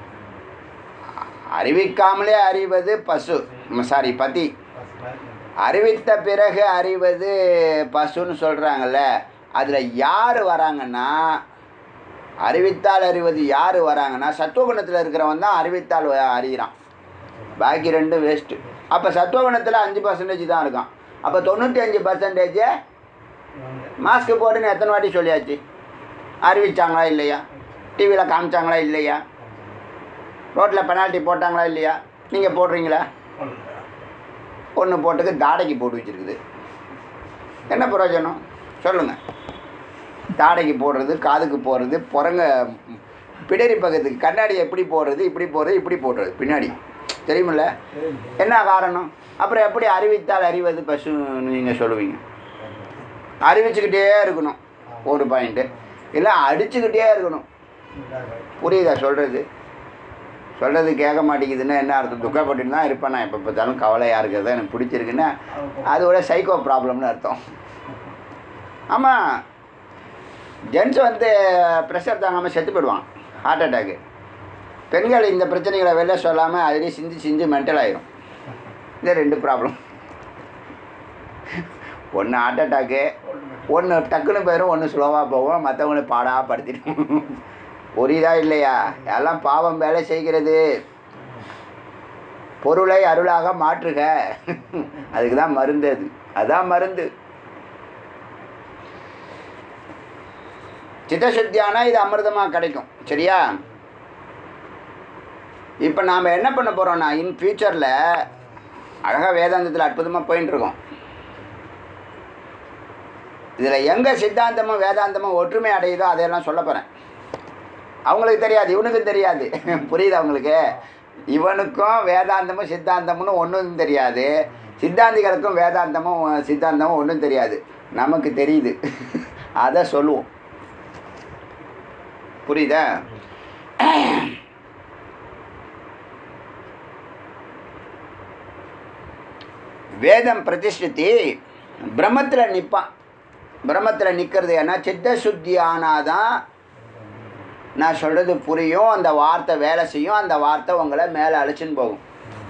அறிவிக்காமலே அறிவது பதி. அறிவித்த பிறகு அறிவது பசுன்னு சொல்கிறாங்கல்ல, அதில் யார் வராங்கன்னா, அறிவித்தால் அறிவது யார் வராங்கன்னா, சத்துவகுணத்தில் இருக்கிறவன் தான் அறிவித்தால் அறிகிறான். பாக்கி 2 வேஸ்ட்டு. அப்போ சத்துவகுணத்தில் 5% தான் இருக்கான். அப்போ 95% மாஸ்க்கு போட்டுன்னு எத்தனை வாட்டி சொல்லியாச்சு? அறிவிச்சாங்களா இல்லையா? டிவியில் காமிச்சாங்களா இல்லையா? ரோட்டில் பெனால்ட்டி போட்டாங்களா இல்லையா? நீங்கள் போடுறீங்களா? ஒன்று போட்டுக்கு தாடைக்கு போட்டு வச்சுருக்குது. என்ன பிரயோஜனம் சொல்லுங்கள்? தாடைக்கு போடுறது, காதுக்கு போடுறது, புறங்க பிடரி பக்கத்துக்கு கண்ணாடி எப்படி போடுறது, இப்படி போடுறது, இப்படி போடுறது பின்னாடி, தெரியுமில்ல? என்ன காரணம்? அப்புறம் எப்படி அறிவித்தால் அறிவது பசுன்னு நீங்கள் சொல்லுவீங்க? அறிவிச்சுக்கிட்டே இருக்கணும் ஒரு பாயிண்ட்டு, இல்லை அடிச்சுக்கிட்டே இருக்கணும். புரியுதா சொல்கிறது கேட்க மாட்டேங்குதுன்னா என்ன அர்த்தம்? துக்கப்பட்டுன்னு தான் இருப்பேன் நான் எப்போ பார்த்தாலும், கவலையாக இருக்கிறது எனக்கு பிடிச்சிருக்குன்னா அதோட சைக்கோ ப்ராப்ளம்னு அர்த்தம். ஆமாம், ஜென்ஸ் ப்ரெஷர் தாங்காமல் செத்து போயிடுவான், ஹார்ட் அட்டாக்கு. பெண்கள் இந்த பிரச்சனைகளை வெளில சொல்லாமல் அதுலேயே சிஞ்சு மென்டல் ஆகிடும். இந்த 2 ப்ராப்ளம். ஒன்று ஹார்ட் அட்டாக்கு, ஒன்று டக்குன்னு போயிடும், ஒன்று ஸ்லோவாக போவோம், மற்றவங்களை பாடாக படுத்திடும். புரியுதா இல்லையா? எல்லாம் பாவம் வேலை செய்கிறது. பொருளை அருளாக மாற்றுக, அதுக்கு தான் மருந்து. அதுதான் மருந்து. சித்தசுத்தியானா இது அமிர்தமாக கிடைக்கும். சரியா? இப்போ நாம் என்ன பண்ண போகிறோம்னா, இன் ஃபியூச்சரில் அழகாக வேதாந்தத்தில் அற்புதமாக போயின்னு இருக்கோம். இதில் எங்கே சித்தாந்தமும் வேதாந்தமும் ஒற்றுமை அடையுதோ அதையெல்லாம் சொல்ல போகிறேன். அவங்களுக்கு தெரியாது, இவனுக்கும் தெரியாது. புரியுது அவங்களுக்கு? இவனுக்கும் வேதாந்தமும் சித்தாந்தமும் ஒன்றும் தெரியாது, சித்தாந்திகளுக்கும் வேதாந்தமும் சித்தாந்தமும் ஒன்றும் தெரியாது. நமக்கு தெரியுது, அதை சொல்லுவோம். புரியுதா? வேதம் பிரதிஷ்டித்தி பிரம்மத்தில் நிற்பான். பிரம்மத்தில் நிற்கிறது ஏன்னா சித்த சுத்தி ஆனாதான் நான் சொல்கிறது புரியும், அந்த வார்த்தை வேலை செய்யும், அந்த வார்த்தை உங்களை மேலே அழைச்சின்னு போகும்.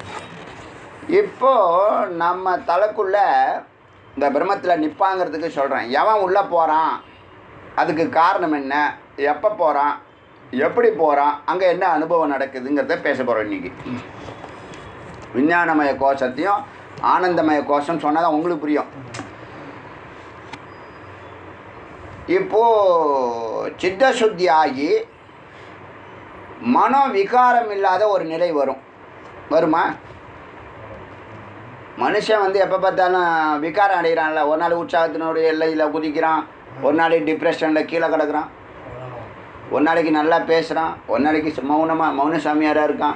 இப்போது நம்ம தலைக்குள்ளே இந்த பிரம்மத்தில் நிற்பாங்கிறதுக்கு சொல்கிறேன். எவன் உள்ளே போகிறான், அதுக்கு காரணம் என்ன, எப்போ போகிறான், எப்படி போகிறான், அங்கே என்ன அனுபவம் நடக்குதுங்கிறத பேச போகிறோம் இன்றைக்கி. விஞ்ஞானமய கோஷத்தையும் ஆனந்தமய கோஷம் சொன்னால் தான் உங்களுக்கு புரியும். இப்போது சித்த சுத்தி ஆகி மனோ விகாரம் இல்லாத ஒரு நிலை வருமா? மனுஷன் வந்து எப்போ பார்த்தாலும் விகாரம் அடைகிறான்ல. ஒரு நாள் உற்சாகத்தினுடைய எல்லையில் குதிக்கிறான், ஒரு நாளைக்கு டிப்ரெஷனில் கீழே கிடக்குறான், ஒரு நாளைக்கு நல்லா பேசுகிறான், ஒரு நாளைக்கு மௌன சாமியாராக இருக்கான்.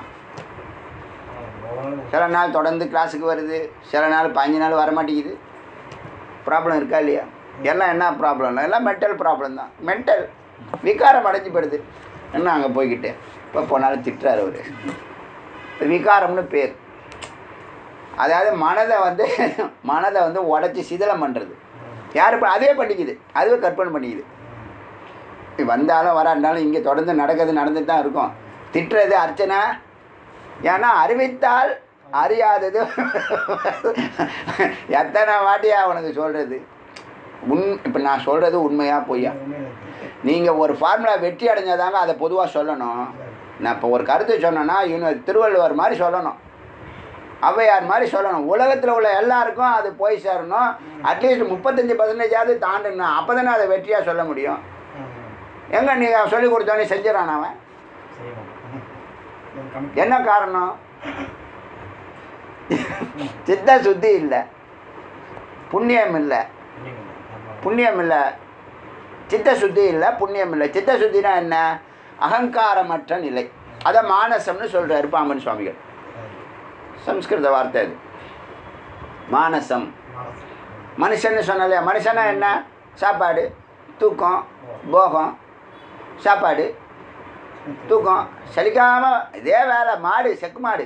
சில நாள் தொடர்ந்து கிளாஸுக்கு வருது, சில நாள் 15 நாள் வரமாட்டேங்குது. ப்ராப்ளம் இருக்கா இல்லையா? எல்லாம் என்ன ப்ராப்ளம்? எல்லாம் மென்டல் ப்ராப்ளம் தான். மென்டல் விகாரம் அடைஞ்சு போயிடுது. என்ன அங்கே போய்கிட்டு இப்போ போனாலும் திட்டுறாரு அவர். விகாரம்னு பேர். அதாவது மனதை வந்து உடச்சி சிதலம் பண்ணுறது. யார் அதுவே பண்ணிக்குது, அதுவே கற்பனை பண்ணிக்குது. வந்தாலும் வராண்டாலும் இங்கே தொடர்ந்து நடந்துட்டு தான் இருக்கும். திட்டுறது அர்ச்சனை. ஏன்னா அறிவித்தால் அறியாதது எத்தனை வாட்டியா அவனுக்கு சொல்கிறது? இப்போ நான் சொல்கிறது உண்மையாக பொய்யா? நீங்கள் ஒரு ஃபார்முலா வெற்றி அடைஞ்சாதாங்க அதை பொதுவாக சொல்லணும். நான் இப்போ ஒரு கருத்து சொன்னேன்னா திருவள்ளுவர் மாதிரி சொல்லணும், ஔவையார் மாதிரி சொல்லணும். உலகத்தில் உள்ள எல்லாருக்கும் அது போய் சேரணும். அட்லீஸ்ட் 35% தாண்டணும். அப்போ தானே அதை வெற்றியாக சொல்ல முடியும். எங்கே நீங்கள் சொல்லி கொடுத்தோன்னே செஞ்சிடறான் அவன். என்ன காரணம்? சித்த சுத்தி இல்லை, புண்ணியம் இல்லை. சித்த சுத்தி இல்லை, புண்ணியம் இல்லை. சித்த சுத்தினா என்ன? அகங்காரமற்ற நிலை. அதை மானசம்னு சொல்கிறாரு பாம்பன் சுவாமிகள். சம்ஸ்கிருத வார்த்தை அது, மானசம். மனுஷன்னு சொன்னாலே மனுஷனா என்ன? சாப்பாடு, தூக்கம், போகம். சாப்பாடு, தூக்கம், சலிக்காமல் இதே வேலை. மாடு, செக்கு மாடு.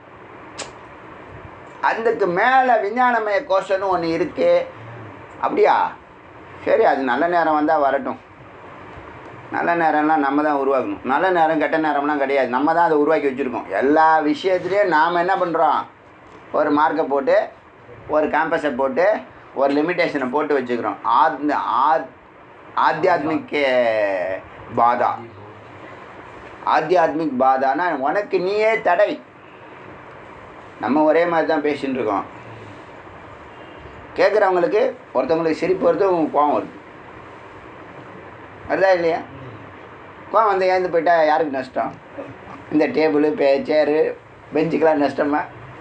அதுக்கு மேலே விஞ்ஞானமய கோஷன்னு ஒன்று இருக்கு. அப்படியா? சரி, அது நல்ல நேரம் வந்தால் வரட்டும். நல்ல நேரம்லாம் நம்ம தான் உருவாக்கணும். நல்ல நேரம் கெட்ட நேரம்லாம் கிடையாது, நம்ம தான் அதை உருவாக்கி வச்சுருக்கோம். எல்லா விஷயத்துலேயும் நாம் என்ன பண்ணுறோம்? ஒரு மார்க்கை போட்டு, ஒரு கேம்பஸை போட்டு, ஒரு லிமிட்டேஷனை போட்டு வச்சுக்கிறோம். ஆத்தியாத்மிக் பாதா. ஆத்தியாத்மிக் பாதானா உனக்கு நீயே தடை. நம்ம ஒரே மாதிரி தான் பேசின்னு இருக்கோம். கேட்குறவங்களுக்கு ஒருத்தவங்களுக்கு சிரிப்பு வருது, கோவம் வருது. வருதா இல்லையா? கோவம் வந்து ஏந்து போயிட்டா யாருக்கு நஷ்டம்? இந்த டேபிள், சேரு, பெஞ்சுக்கெலாம் நஷ்டமா?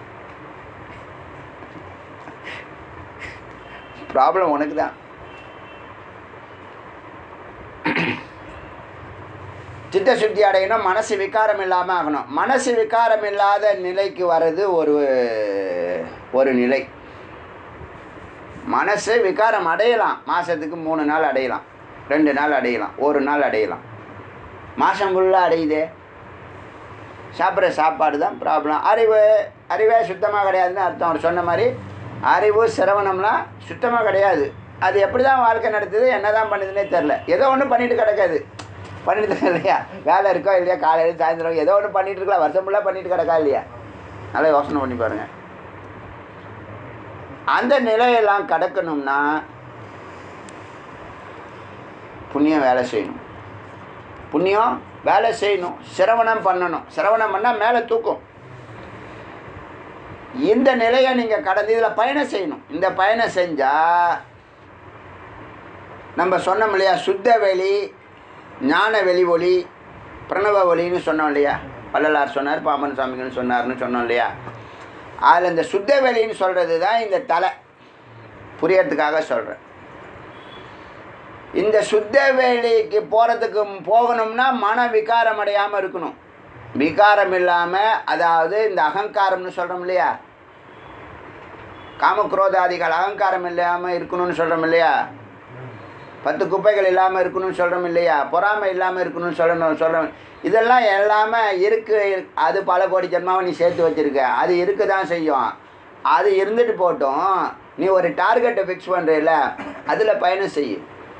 ப்ராப்ளம் உனக்கு தான். சித்த சுத்தி அடையணும். மனசு விகாரம் இல்லாமல் ஆகணும். மனசு விகாரம் இல்லாத நிலைக்கு வர்றது ஒரு நிலை. மனசு விகாரம் அடையலாம். மாதத்துக்கு 3 நாள் அடையலாம், 2 நாள் அடையலாம், 1 நாள் அடையலாம். மாதம் ஃபுல்லாக அடையுதே. சாப்பிட்ற சாப்பாடு தான் ப்ராப்ளம். அறிவே சுத்தமாக கிடையாதுன்னு அர்த்தம். அவர் சொன்ன மாதிரி அறிவு சிரவணம்லாம் சுத்தமாக கிடையாது. அது எப்படி தான் வாழ்க்கை நடத்துது, என்ன தான் பண்ணுதுன்னே தெரில. ஏதோ ஒன்று பண்ணிட்டு கிடக்காது. பண்ணிட்டு இல்லையா? வேலை இருக்கோ இல்லையா, காலையில் சாயந்தரம் ஏதோ ஒன்று பண்ணிகிட்டு இருக்கலாம். வருஷம் ஃபுல்லாக பண்ணிட்டு கிடக்கா இல்லையா? நல்லா யோசனை பண்ணி பாருங்கள். அந்த நிலையெல்லாம் கடக்கணும்னா புண்ணியம் வேலை செய்யணும். புண்ணியம் வேலை செய்யணும். சிரவணம் பண்ணணும். சிரவணம் பண்ணால் மேலே தூக்கும். இந்த நிலையை நீங்கள் கடந்து இதில் பயணம் செய்யணும். இந்த பயணம் செஞ்சால் நம்ம சொன்னோம் இல்லையா, சுத்த வெளி ஞான வெளி ஒளி, பிரணவ ஒளின்னு சொன்னோம் இல்லையா? வள்ளலார் சொன்னார், பாம்பன் சாமிகள்னு சொன்னார்னு சொன்னோம் இல்லையா? அதில் இந்த சுத்த வெளின்னு சொல்கிறது தான் இந்த தலை. புரியறதுக்காக சொல்கிறேன். இந்த சுத்த வேலைக்கு போகணும்னா மன விகாரம் அடையாமல் இருக்கணும். விகாரம் இல்லாமல், அதாவது இந்த அகங்காரம்னு சொல்கிறோம் இல்லையா? காமக்ரோதாதிகள் அகங்காரம் இல்லாமல் இருக்கணும்னு சொல்கிறோம் இல்லையா? 10 குப்பைகள் இல்லாமல் இருக்கணும்னு சொல்கிறோம் இல்லையா? பொறாமை இல்லாமல் இருக்கணும்னு சொல்கிறோம். இதெல்லாம் எல்லாமே இருக்குது. அது பல கோடி ஜென்மாவை நீ சேர்த்து வச்சுருக்க. அது இருக்க தான் செய்யும். அது இருந்துட்டு போட்டோம். நீ ஒரு டார்கெட்டை ஃபிக்ஸ் பண்ணுறீல, அதில் பயணம் செய்யும்.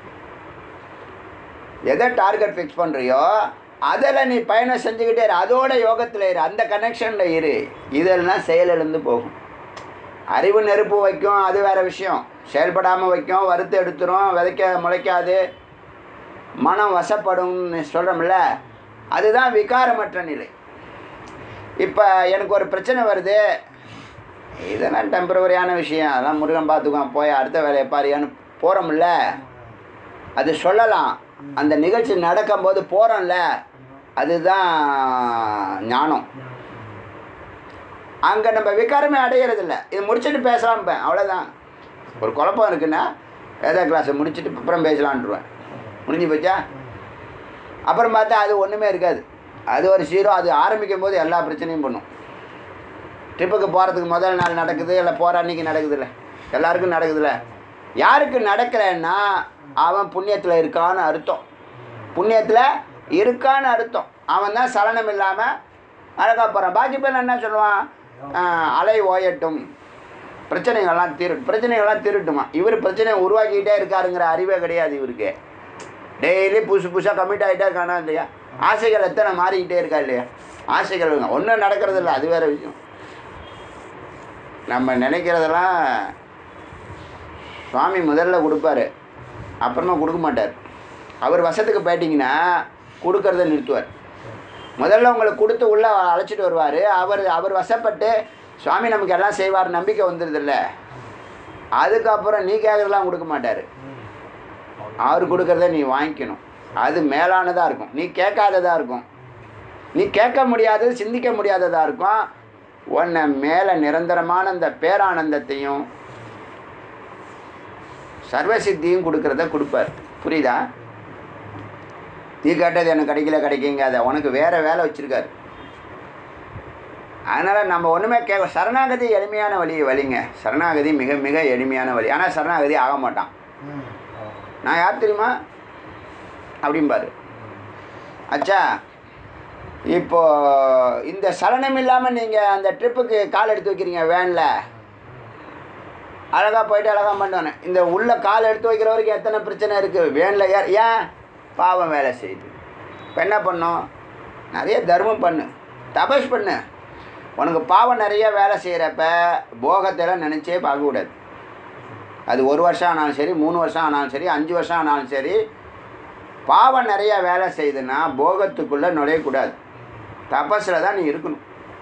எதை டார்கெட் ஃபிக்ஸ் பண்ணுறியோ அதில் நீ பயணம் செஞ்சுக்கிட்டே இரு. அதோட யோகத்தில் இரு, அந்த கனெக்ஷனில் இரு. இதெல்லாம் செயலிழந்து போகும். அறிவு நெருப்பு வைக்கும், அது வேறு விஷயம். செயல்படாமல் வைக்கும், வறுத்து எடுத்துரும், விதைக்க முளைக்காது, மனம் வசப்படும்னு சொல்கிறோம்ல, அதுதான் விகாரமற்ற நிலை. இப்போ எனக்கு ஒரு பிரச்சனை வருது, இதெல்லாம் டெம்பரவரியான விஷயம், அதெல்லாம் முருகன் பார்த்துக்குவான், போய் அடுத்த வேலையை பாரியான்னு போகிறோம்ல, அது சொல்லலாம். அந்த நிகழ்ச்சி நடக்கும்போது போகிறோம்ல, அதுதான் ஞானம். அங்கே நம்ம விகாரமே அடையிறதில்ல. இது முடிச்சுட்டு பேசலாம், அவ்வளோதான். ஒரு குழப்பம் இருக்குன்னா வேத கிளாஸை முடிச்சுட்டு அப்புறம் பேசலான்ட்டுருவேன். முடிஞ்சு போச்சா? அப்புறம் பார்த்தா அது ஒன்றுமே இருக்காது. அது ஒரு ஜீரோ. அது ஆரம்பிக்கும் போது எல்லா பிரச்சனையும் பண்ணும். ட்ரிப்புக்கு போகிறதுக்கு முதல் நாள் நடக்குது, இல்லை போகிற அன்றைக்கி நடக்குதுல்ல, எல்லாருக்கும் நடக்குதுல்ல. யாருக்கு நடக்கலைன்னா அவன் புண்ணியத்தில் இருக்கான்னு அர்த்தம். புண்ணியத்தில் இருக்கான்னு அர்த்தம். அவன் தான் சலனம் இல்லாமல் அழகாக போகிறான். பாக்கி பேர் என்ன சொல்லுவான்? அலை ஓயட்டும், பிரச்சனைகள்லாம் திருட்டுமா. இவர் பிரச்சனையை உருவாக்கிக்கிட்டே இருக்காருங்கிற அறிவே கிடையாது இவருக்கு. டெய்லி புதுசாக கமிட் ஆகிட்டே இருக்கானா இல்லையா? ஆசைகள் எத்தனை மாறிக்கிட்டே இருக்கா இல்லையா? ஆசைகள் ஒன்றும் நடக்கிறது இல்லை, அது வேறு விஷயம். நம்ம நினைக்கிறதெல்லாம் சுவாமி முதல்ல கொடுப்பாரு, அப்புறமா கொடுக்க மாட்டார். அவர் வசத்துக்கு போயிட்டிங்கன்னா கொடுக்கறத நிறுத்துவார். முதல்ல உங்களுக்கு கொடுத்து உள்ளே அழைச்சிட்டு வருவார். அவர் வசப்பட்டு சுவாமி நமக்கு எல்லாம் செய்வார் நம்பிக்கை வந்துடுதில்ல, அதுக்கப்புறம் நீ கேட்குறதெல்லாம் கொடுக்க மாட்டார். அவர் கொடுக்குறத நீ வாங்கிக்கணும். அது மேலானதாக இருக்கும். நீ கேட்காததாக இருக்கும். நீ கேட்க முடியாதது, சிந்திக்க முடியாததாக இருக்கும். உன்னை மேலே நிரந்தரமான அந்த பேரானந்தத்தையும் சர்வசித்தியும் கொடுக்குறத கொடுப்பார். புரியுதா? நீ கேட்டது எனக்கு கிடைக்குங்க, அதை உனக்கு வேறு வேலை வச்சுருக்காரு. அதனால் நம்ம ஒன்றுமே சரணாகதி எளிமையான வழிங்க. சரணாகதி மிக மிக எளிமையான வழி. ஆனால் சரணாகதி ஆக மாட்டான். நான் யார் தெரியுமா அப்படிம்பாரு. அச்சா, இப்போது இந்த சலனம் இல்லாமல் நீங்கள் அந்த ட்ரிப்புக்கு கால் எடுத்து வைக்கிறீங்க வேனில், அழகாக போயிட்டு அழகாக பண்ணுவானே. இந்த உள்ள கால் எடுத்து வைக்கிற வரைக்கும் எத்தனை பிரச்சனை இருக்குது வேனில். ஏன்? பாவம் வேலை செய்யுது. இப்போ என்ன பண்ணும்? நிறைய தர்மம் பண்ணு, தபஸ் பண்ணு. உனக்கு பாவம் நிறைய வேலை செய்கிறப்ப போகத்தெல்லாம் நினச்சே பார்க்கக்கூடாது. அது 1 வருஷம் ஆனாலும் சரி, 3 வருஷம் ஆனாலும் சரி, 5 வருஷம் ஆனாலும் சரி, பாவம் நிறைய வேலை செய்யுதுன்னா போகத்துக்குள்ளே நுழையக்கூடாது. தபஸில் தான் நீ இருக்கணும்.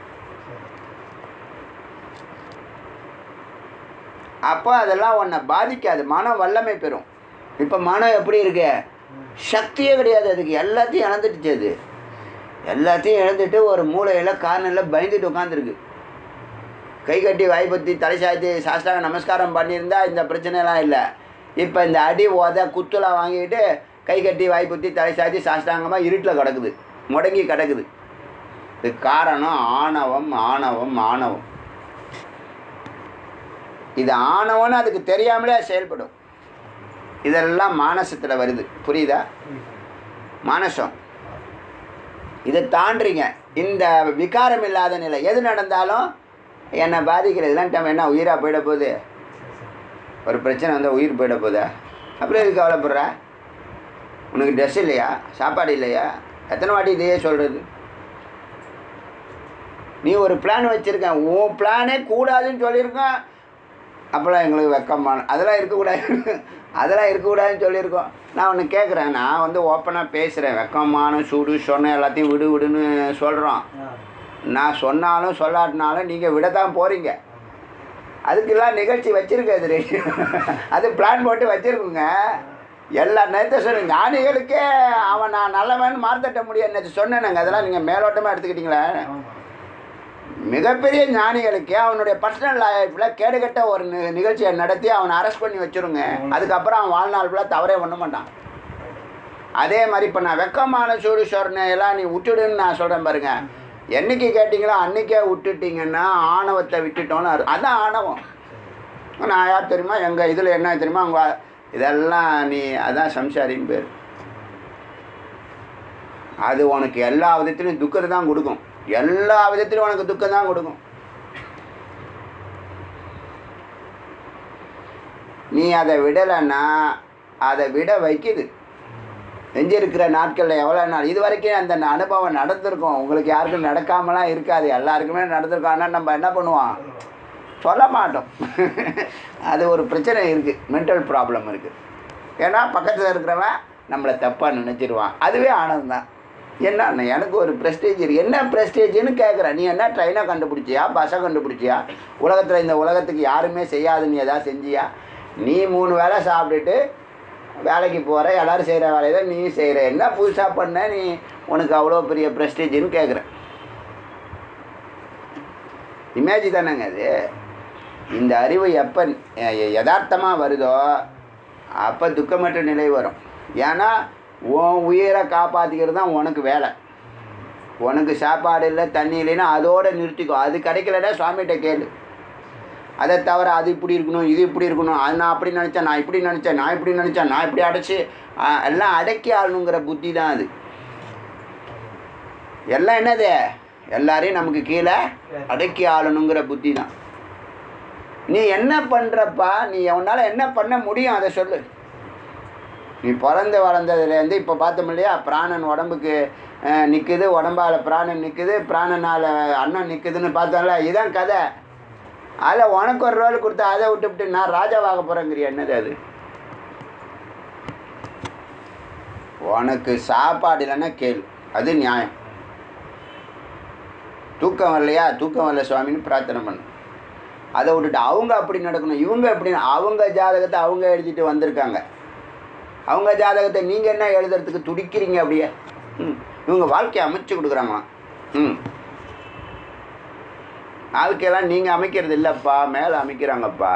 அப்போ அதெல்லாம் உன்னை பாதிக்காது. மனம் வல்லமை பெறும். இப்போ மனம் எப்படி இருக்கு? சக்தியே கிடையாது அதுக்கு. எல்லாத்தையும் இழந்துட்டுச்சு. அது எல்லாத்தையும் இழந்துட்டு ஒரு மூளையில் கார்னரில் பயந்துட்டு உட்காந்துருக்கு. கை கட்டி வாய்ப்பத்தி தலை சாய்த்து சாஸ்திராங்க நமஸ்காரம் பண்ணியிருந்தா இந்த பிரச்சனைலாம் இல்லை. இப்போ இந்த அடி குத்துலாம் வாங்கிட்டு கை கட்டி வாய்ப்பத்தி தலை சாய்த்து சாஸ்திராங்கமாக இருட்டில் கிடக்குது, முடங்கி கிடக்குது. இது காரணம் ஆணவம். ஆணவம் ஆணவம் இது ஆணவம்னு அதுக்கு தெரியாமலே செயல்படும். இதெல்லாம் மானசத்தில் வருது. புரியுதா? மானசம். இதை தாண்டிங்க. இந்த விகாரம் இல்லாத நிலை எது நடந்தாலும் என்னை பாதிக்கிறதுலாம் டைம் என்ன உயிராக போயிட போகுது? ஒரு பிரச்சனை வந்தால் உயிர் போயிட போதா? அப்புறம் எதுக்கு கவலைப்படுற? உனக்கு ட்ரெஸ் இல்லையா? சாப்பாடு இல்லையா? எத்தனை வாட்டி இதையே சொல்கிறது? நீ ஒரு பிளான் வச்சுருக்கேன், உன் பிளானே கூடாதுன்னு சொல்லியிருக்கேன். அப்போல்லாம் எங்களுக்கு வெக்கமான அதெல்லாம் இருக்கக்கூடாதுன்னு சொல்லியிருக்கோம். நான் ஒன்று கேட்குறேன். நான் ஓப்பனாக பேசுகிறேன். வெக்கமான சூடு சொன்ன எல்லாத்தையும் விடுன்னு சொல்கிறோம். நான் சொன்னாலும் சொல்லாட்டினாலும் நீங்கள் விட தான் போகிறீங்க. அதுக்கெல்லாம் நிகழ்ச்சி வச்சுருக்காது. அது பிளான் போட்டு வச்சுருக்குங்க. நேற்று சொன்ன ஞானிகளுக்கே அவன் நான் நல்லவன் மார்த்தட்ட முடியாது நேற்று சொன்னேனுங்க. அதெல்லாம் நீங்கள் மேலோட்டமாக எடுத்துக்கிட்டீங்களே. மிகப்பெரிய ஞானிகளுக்கே அவனுடைய பர்சனல் லைஃப்பில் கேடுகட்ட ஒரு நிகழ்ச்சியை நடத்தி அவனை அரெஸ்ட் பண்ணி வச்சுருங்க. அதுக்கப்புறம் அவன் வாழ்நாள் ஃபுல்லாக தவறே பண்ண மாட்டான். அதே மாதிரி இப்போ நான் வெக்கமான சூடு சொரணை எல்லாம் நீ விட்டுடுன்னு நான் சொல்கிறேன் பாருங்க. என்னைக்கு கேட்டிங்களோ அன்றைக்கே விட்டுட்டிங்கன்னா ஆணவத்தை விட்டுட்டோன்னு அதான் ஆணவம். நான் யார் தெரியுமா, எங்கள் இதில் என்ன தெரியுமா, அவங்க இதெல்லாம் நீ அதான் சம்சாரின்னு பேர். அது உனக்கு எல்லா விதத்துலையும் துக்கத்தை தான் கொடுக்கும். எல்லா விதத்திலும் உனக்கு துக்கம் தான் கொடுக்கும். நீ அதை விடலைன்னா அதை விட வைக்குது. நெஞ்சிருக்கிற நாட்களில் எவ்வளோ நாள் இது வரைக்கும் அந்த அனுபவம் நடந்திருக்கும். உங்களுக்கு யாருக்கும் நடக்காமலாம் இருக்காது, எல்லாருக்குமே நடந்திருக்கும். ஆனால் நம்ம என்ன பண்ணுவோம், சொல்ல மாட்டோம். அது ஒரு பிரச்சனை இருக்குது, மென்டல் ப்ராப்ளம் இருக்குது. ஏன்னா பக்கத்தில் இருக்கிறவன் நம்மளை தப்பாக நினச்சிடுவான். அதுவே ஆனந்தம் தான். என்ன எனக்கு ஒரு ப்ரெஸ்டேஜ் இருக்குது. என்ன ப்ரெஸ்டேஜ்னு கேட்குறேன். நீ என்ன ட்ரெயினை கண்டுபிடிச்சியா, பஸ்ஸை கண்டுபிடிச்சியா, உலகத்தில் இந்த உலகத்துக்கு யாருமே செய்யாது நீ எதாவது செஞ்சியா? நீ 3 வேளை சாப்பிட்டுட்டு வேலைக்கு போகிற, எல்லோரும் செய்கிற வேலையை தான் நீ செய்கிற. என்ன புதுசாக பண்ண நீ, உனக்கு அவ்வளோ பெரிய ப்ரெஸ்டேஜ்னு கேட்குறேன். இமேஜ் தானேங்க அது. இந்த அறிவு எப்போ யதார்த்தமாக வருதோ அப்போ துக்கமற்ற நிலை வரும். ஏன்னா உன் உயிரை காப்பாற்றிக்கிறது தான் உனக்கு வேலை. உனக்கு சாப்பாடு இல்லை, தண்ணி இல்லைன்னா அதோடு நிறுத்திக்கோ. அது கிடைக்கலன்னா சுவாமிகிட்ட கேளு. அதை தவிர அது இப்படி இருக்கணும், இது இப்படி இருக்கணும், அது நான் அப்படி நினச்சேன், நான் இப்படி நினச்சேன், நான் இப்படி நினச்சேன், நான் இப்படி அடைச்சி எல்லாம் அடக்கி ஆளணுங்கிற புத்தி தான் அது. எல்லாம் என்னது, எல்லாரையும் நமக்கு கீழே அடக்கி ஆளணுங்கிற புத்தி தான். நீ என்ன பண்ணுறப்பா, நீ உன்னால் என்ன பண்ண முடியும் அதை சொல்லு. நீ பிறந்து வளர்ந்ததுலேருந்து இப்போ பார்த்தோம் இல்லையா, பிராணன் உடம்புக்கு நிற்குது, உடம்பால் பிராணன் நிற்குது, பிராணனால் அன்னம் நிற்குதுன்னு பார்த்தோம்ல. இதுதான் கதை. அதில் உனக்கு ஒரு ரோல் கொடுத்தா அதை விட்டுவிட்டு நான் ராஜாவாக போகிறேங்கிறியா? என்னது அது? உனக்கு சாப்பாடு இல்லைன்னா கேளு, அது நியாயம். தூக்கம் வரலையா, தூக்கம் வரல சுவாமின்னு பிரார்த்தனை பண்ணு. அதை விட்டுட்டு அவங்க அப்படி நடக்கணும், இவங்க எப்படி, அவங்க ஜாதகத்தை அவங்க எழுதிட்டு வந்திருக்காங்க. அவங்க ஜாதகத்தை நீங்கள் என்ன எழுதுறதுக்கு துடிக்கிறீங்க அப்படியே? இவங்க வாழ்க்கையை அமைச்சு கொடுக்குறாங்களாம். வாழ்க்கையெல்லாம் நீங்கள் அமைக்கிறது இல்லைப்பா, மேலே அமைக்கிறாங்கப்பா.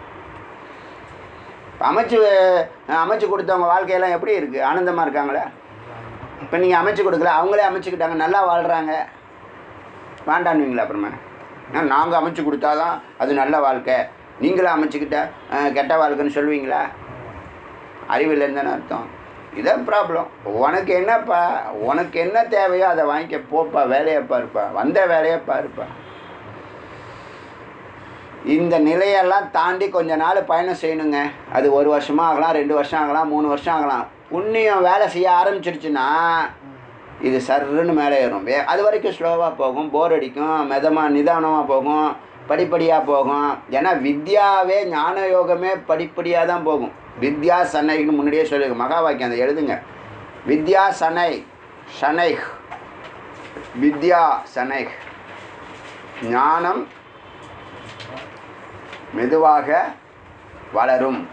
அமைச்சு கொடுத்தவங்க வாழ்க்கையெல்லாம் எப்படி இருக்குது, ஆனந்தமாக இருக்காங்களே. இப்போ நீங்கள் அமைச்சு கொடுக்கல, அவங்களே அமைச்சுக்கிட்டாங்க, நல்லா வாழ்கிறாங்க. வேண்டான்னுவீங்களா அப்புறமா? நாங்கள் அமைச்சு கொடுத்தாதான் அது நல்ல வாழ்க்கை, நீங்களே அமைச்சுக்கிட்ட கெட்ட வாழ்க்கைன்னு சொல்லுவீங்களா? அறிவில்லைன்னு தானே அர்த்தம். இதான் ப்ராப்ளம். உனக்கு என்னப்பா, உனக்கு என்ன தேவையோ அதை வாங்கிக்க போப்பா, வேலையை பாருப்பா, வந்த வேலையை பாருப்பா. இந்த நிலையெல்லாம் தாண்டி கொஞ்ச நாள் பயணம் செய்யணுங்க. அது 1 வருஷமாக ஆகலாம், 2 வருஷம் ஆகலாம், 3 வருஷம் ஆகலாம். புண்ணியம் வேலை செய்ய ஆரம்பிச்சிருச்சுன்னா இது சர்ன்னு மேலே ஏறும். அது வரைக்கும் ஸ்லோவாக போகும், போர் அடிக்கும், நிதானமாக போகும், படிப்படியாக போகும். ஏன்னா வித்யாவே ஞான யோகமே படிப்படியாக தான் போகும். வித்யா சனைன்னு முன்னாடியே சொல்லுங்க, மகா வாக்கியம் அதை எழுதுங்க. வித்யா சனை வித்யா சனை, ஞானம் மெதுவாக வளரும்.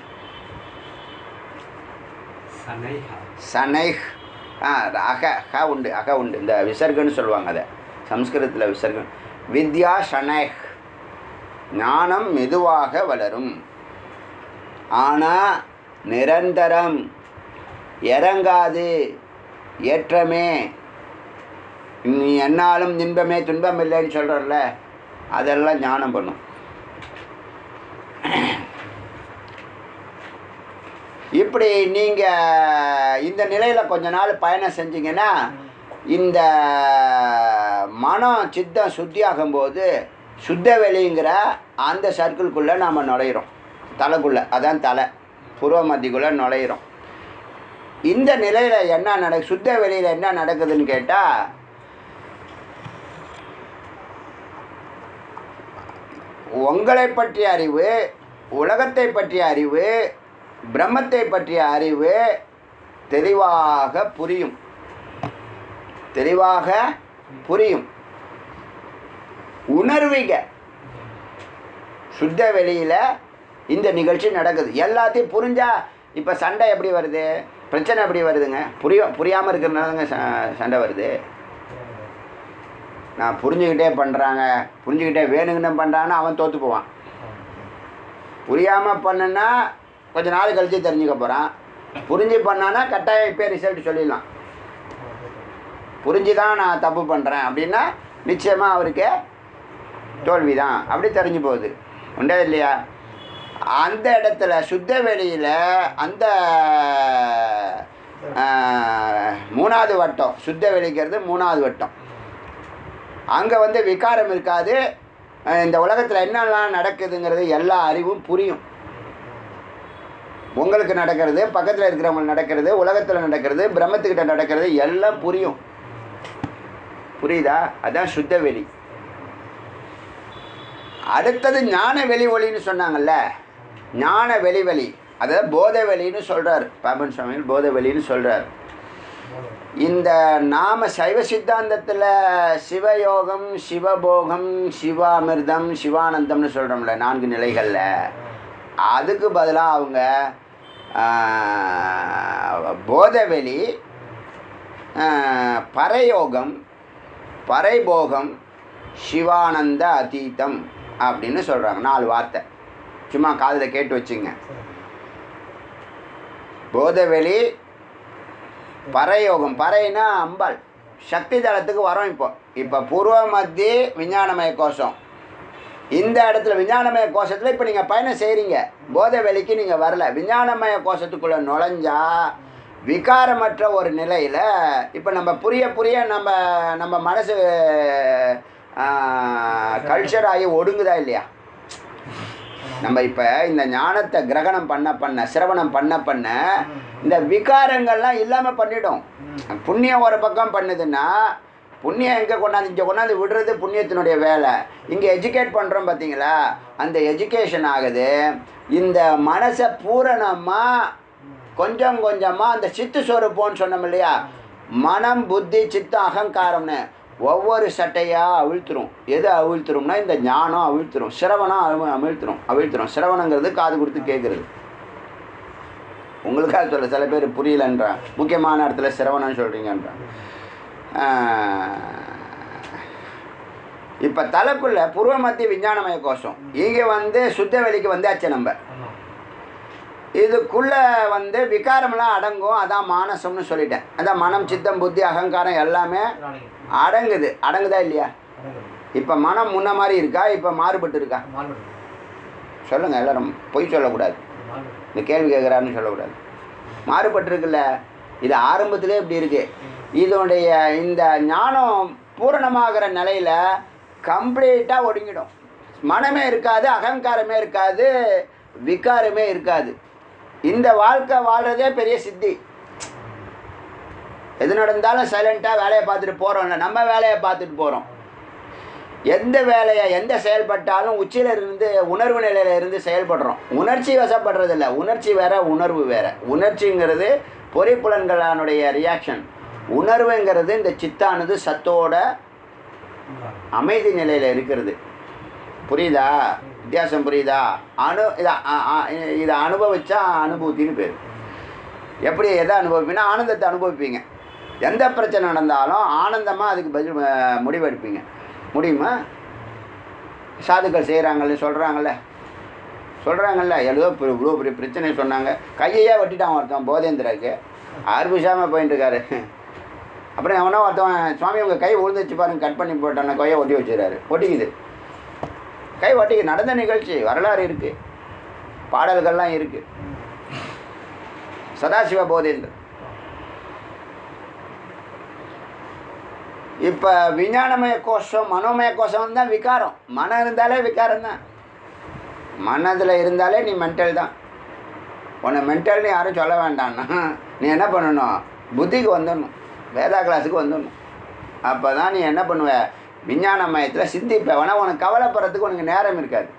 சனை அக உண்டு, அக உண்டு. இந்த விசர்கன்னு சொல்லுவாங்க, அதை சம்ஸ்கிருதத்தில் விசர்கன். வித்யா சனை, ஞானம் மெதுவாக வளரும். ஆனால் நிரந்தரம், இறங்காது, ஏற்றமே. நீ என்னாலும் இன்பமே துன்பம் இல்லைன்னு சொல்கிறல்ல, அதெல்லாம் ஞானம் பண்ணும். இப்படி நீங்கள் இந்த நிலையில் கொஞ்ச நாள் பயணம் செஞ்சீங்கன்னா இந்த மனம் சித்தம் சுத்தியாகும்போது சுத்த வெளிங்கிற அந்த சர்க்கிள்குள்ளே நாம் நுழையிறோம். தலைக்குள்ளே, அதான் தலை புருவ மத்திக்குள்ளே நுழையிறோம். இந்த நிலையில் என்ன சுத்த வெளியில் என்ன நடக்குதுன்னு கேட்டால், உங்களை பற்றிய அறிவு, உலகத்தை பற்றிய அறிவு, பிரம்மத்தை பற்றிய அறிவு தெளிவாக புரியும். தெளிவாக புரியும். உணர்வீங்க. சுத்த வெளியில் இந்த நிகழ்ச்சி நடக்குது. எல்லாத்தையும் புரிஞ்சா இப்போ சண்டை எப்படி வருது, பிரச்சனை எப்படி வருதுங்க? புரியாமல் இருக்கிறதுனால தாங்க சண்டை வருது. நான் புரிஞ்சுக்கிட்டே பண்ணுறாங்க, புரிஞ்சுக்கிட்டே வேணுங்கன்னு பண்ணுறாங்கன்னா அவன் தோற்று போவான். புரியாமல் பண்ணுன்னா கொஞ்சம் நாள் கழித்து தெரிஞ்சுக்க போகிறான். புரிஞ்சு பண்ணான்னா கட்டாயம் இப்போ ரிசல்ட் சொல்லிடலாம். புரிஞ்சு தான் நான் தப்பு பண்ணுறேன் அப்படின்னா நிச்சயமாக அவருக்கு தோல்வி தான், அப்படி தெரிஞ்சு போகுது. உண்டே இல்லையா? அந்த இடத்துல சுத்த வெளியில் அந்த 3வது வட்டம், சுத்த வெளிக்கிறது 3வது வட்டம், அங்கே வந்து விகாரம் இருக்காது. இந்த உலகத்தில் என்னெல்லாம் நடக்குதுங்கிறது எல்லா அறிவும் புரியும். உங்களுக்கு நடக்கிறது, பக்கத்தில் இருக்கிறவங்களுக்கு நடக்கிறது, உலகத்தில் நடக்கிறது, பிரம்மத்துக்கிட்ட நடக்கிறது எல்லாம் புரியும். புரியுதா? அதான் சுத்த வெளி. அடுத்தது ஞான வெளி ஒளின்னு சொன்னாங்கல்ல, ஞான வெளி, அதாவது போத வெளின்னு சொல்கிறார் பாபன் சுவாமிகள். போத வெளின்னு சொல்கிறார். இந்த நாம சைவ சித்தாந்தத்தில் சிவயோகம், சிவபோகம், சிவாமிர்தம், சிவானந்தம்னு சொல்கிறோம்ல 4 நிலைகளில், அதுக்கு பதிலாக அவங்க போதவெளி, பரயோகம், பரைபோகம், சிவானந்த அதீதம் அப்படின்னு சொல்கிறாங்க. 4 வார்த்தை சும்மா காதில் கேட்டு வச்சுங்க. போதவெளி, பரயோகம், பறைனா அம்பாள், சக்தி தளத்துக்கு வரோம். இப்போ பூர்வ மத்திய விஞ்ஞானமய கோஷம், இந்த இடத்துல விஞ்ஞானமய கோஷத்தில் இப்போ நீங்கள் பயணம் செய்கிறீங்க. போதை வெளிக்கு நீங்கள் வரல. விஞ்ஞானமய கோஷத்துக்குள்ளே நுழைஞ்சா விகாரமற்ற ஒரு நிலையில் இப்போ நம்ம புரிய நம்ம மனசு கல்ச்சர் ஆகி ஒடுங்குதா இல்லையா? நம்ம இப்போ இந்த ஞானத்தை கிரகணம் பண்ண சிரவணம் பண்ண இந்த விகாரங்கள்லாம் இல்லாமல் பண்ணிடும். புண்ணியம் ஒரு பக்கம் பண்ணுதுன்னா, புண்ணியம் எங்கே கொண்டாந்து இங்கே கொண்டாந்து விடுறது புண்ணியத்தினுடைய வேலை. இங்கே எஜுகேட் பண்ணுறோம் பார்த்தீங்களா, அந்த எஜுகேஷன் ஆகுது. இந்த மனசை பூரணமாக கொஞ்சம் கொஞ்சமாக அந்த சித்து சொரூபம்னு சொன்னோம் இல்லையா, மனம், புத்தி, சித்தம், அகங்காரம்னு ஒவ்வொரு சட்டையாக அவிழ்த்துரும். எது அவிழ்த்துரும்னா இந்த ஞானம் அவிழ்த்துரும், சிரவணம் அவிழ்த்துரும். சிரவணங்கிறது காது கொடுத்து கேட்குறது. உங்களுக்காக சொல்ல, சில பேர் புரியலன்றான், முக்கியமான இடத்துல சிரவணம்னு சொல்கிறீங்கன்றான். இப்போ தலைக்குள்ள பூர்வ மத்திய விஞ்ஞானமய கோஷம், இங்கே வந்து சுத்த வெளிக்கு வந்தாச்சு. நம்ம இதுக்குள்ளே வந்து விகாரம்லாம் அடங்கும். அதான் மானசம்னு சொல்லிட்டேன். அதான் மனம், சித்தம், புத்தி, அகங்காரம் எல்லாமே அடங்குதா இல்லையா? இப்போ மனம் முன்ன மாதிரி இருக்கா, இப்போ மாறுபட்டு இருக்கா? சொல்லுங்கள். எல்லாரும் பொய் சொல்லக்கூடாது. இந்த கேள்வி கேட்குறாருன்னு சொல்லக்கூடாது. மாறுபட்டு இருக்குல்ல. இது ஆரம்பத்திலே இப்படி இருக்குது. இதனுடைய இந்த ஞானம் பூரணமாகிற நிலையில் கம்ப்ளீட்டாக ஒடுங்கிடும். மனமே இருக்காது, அகங்காரமே இருக்காது, விகாரமே இருக்காது. இந்த வாழ்க்கை வாழ்கிறதே பெரிய சித்தி. எது நடந்தாலும் சைலண்ட்டாக வேலையை பார்த்துட்டு போகிறோம்ல, நம்ம வேலையை பார்த்துட்டு போகிறோம். எந்த வேலையை எந்த செயல்பட்டாலும் உச்சியில் இருந்து உணர்வு நிலையில் இருந்து செயல்படுறோம். உணர்ச்சி வசப்படுறதில்ல. உணர்ச்சி வேறு, உணர்வு வேறு. உணர்ச்சிங்கிறது பொறிப்புலன்களானுடைய ரியாக்ஷன். உணர்வுங்கிறது இந்த சித்தானது சத்தோட அமைதி நிலையில் இருக்கிறது. புரியுதா? வித்தியாசம் புரியுதா? இதை அனுபவிச்சா அனுபவத்தின்னு பேர். எப்படி எதை அனுபவிப்பீங்கன்னா ஆனந்தத்தை அனுபவிப்பீங்க. எந்த பிரச்சனை நடந்தாலும் ஆனந்தமாக அதுக்கு பதில் முடிவெடுப்பீங்க. முடியுமா? சாதுக்கள் செய்கிறாங்கல்ல, சொல்கிறாங்கல்ல எழுதோ இவ்வளோ பெரிய பிரச்சனை சொன்னாங்க. கையையே வெட்டிட்டான் ஒருத்தன், போதேந்திராக்கு ஆர்பிஷாமல் போயிட்டு இருக்காரு. அப்புறம் எவனோ ஒருத்தவன், சுவாமி உங்கள் கை விழுந்துச்சு பாருங்க, கட் பண்ணி போட்டான கையை ஒட்டி வச்சுறாரு. ஒட்டிக்குது, கை ஒட்டிக்கு. நடந்த நிகழ்ச்சி, வரலாறு இருக்குது, பாடல்கள்லாம் இருக்குது. சதாசிவ போதேந்திரன். இப்போ விஞ்ஞானமய கோஷம், மனோமய கோஷம் தான் விகாரம். மனம் இருந்தாலே விகாரம் தான். மனதில் இருந்தாலே நீ மென்டல் தான். உன்னை மென்டல்னு யாரும் சொல்ல வேண்டாம்னா நீ என்ன பண்ணணும்? புத்திக்கு வந்துடணும், வேதா கிளாஸுக்கு வந்துடணும். அப்போ தான் நீ என்ன பண்ணுவ? விஞ்ஞான மயத்தில் சிந்திப்ப. வேணால் உனக்கு கவலைப்படுறதுக்கு உனக்கு நேரம் இருக்காது.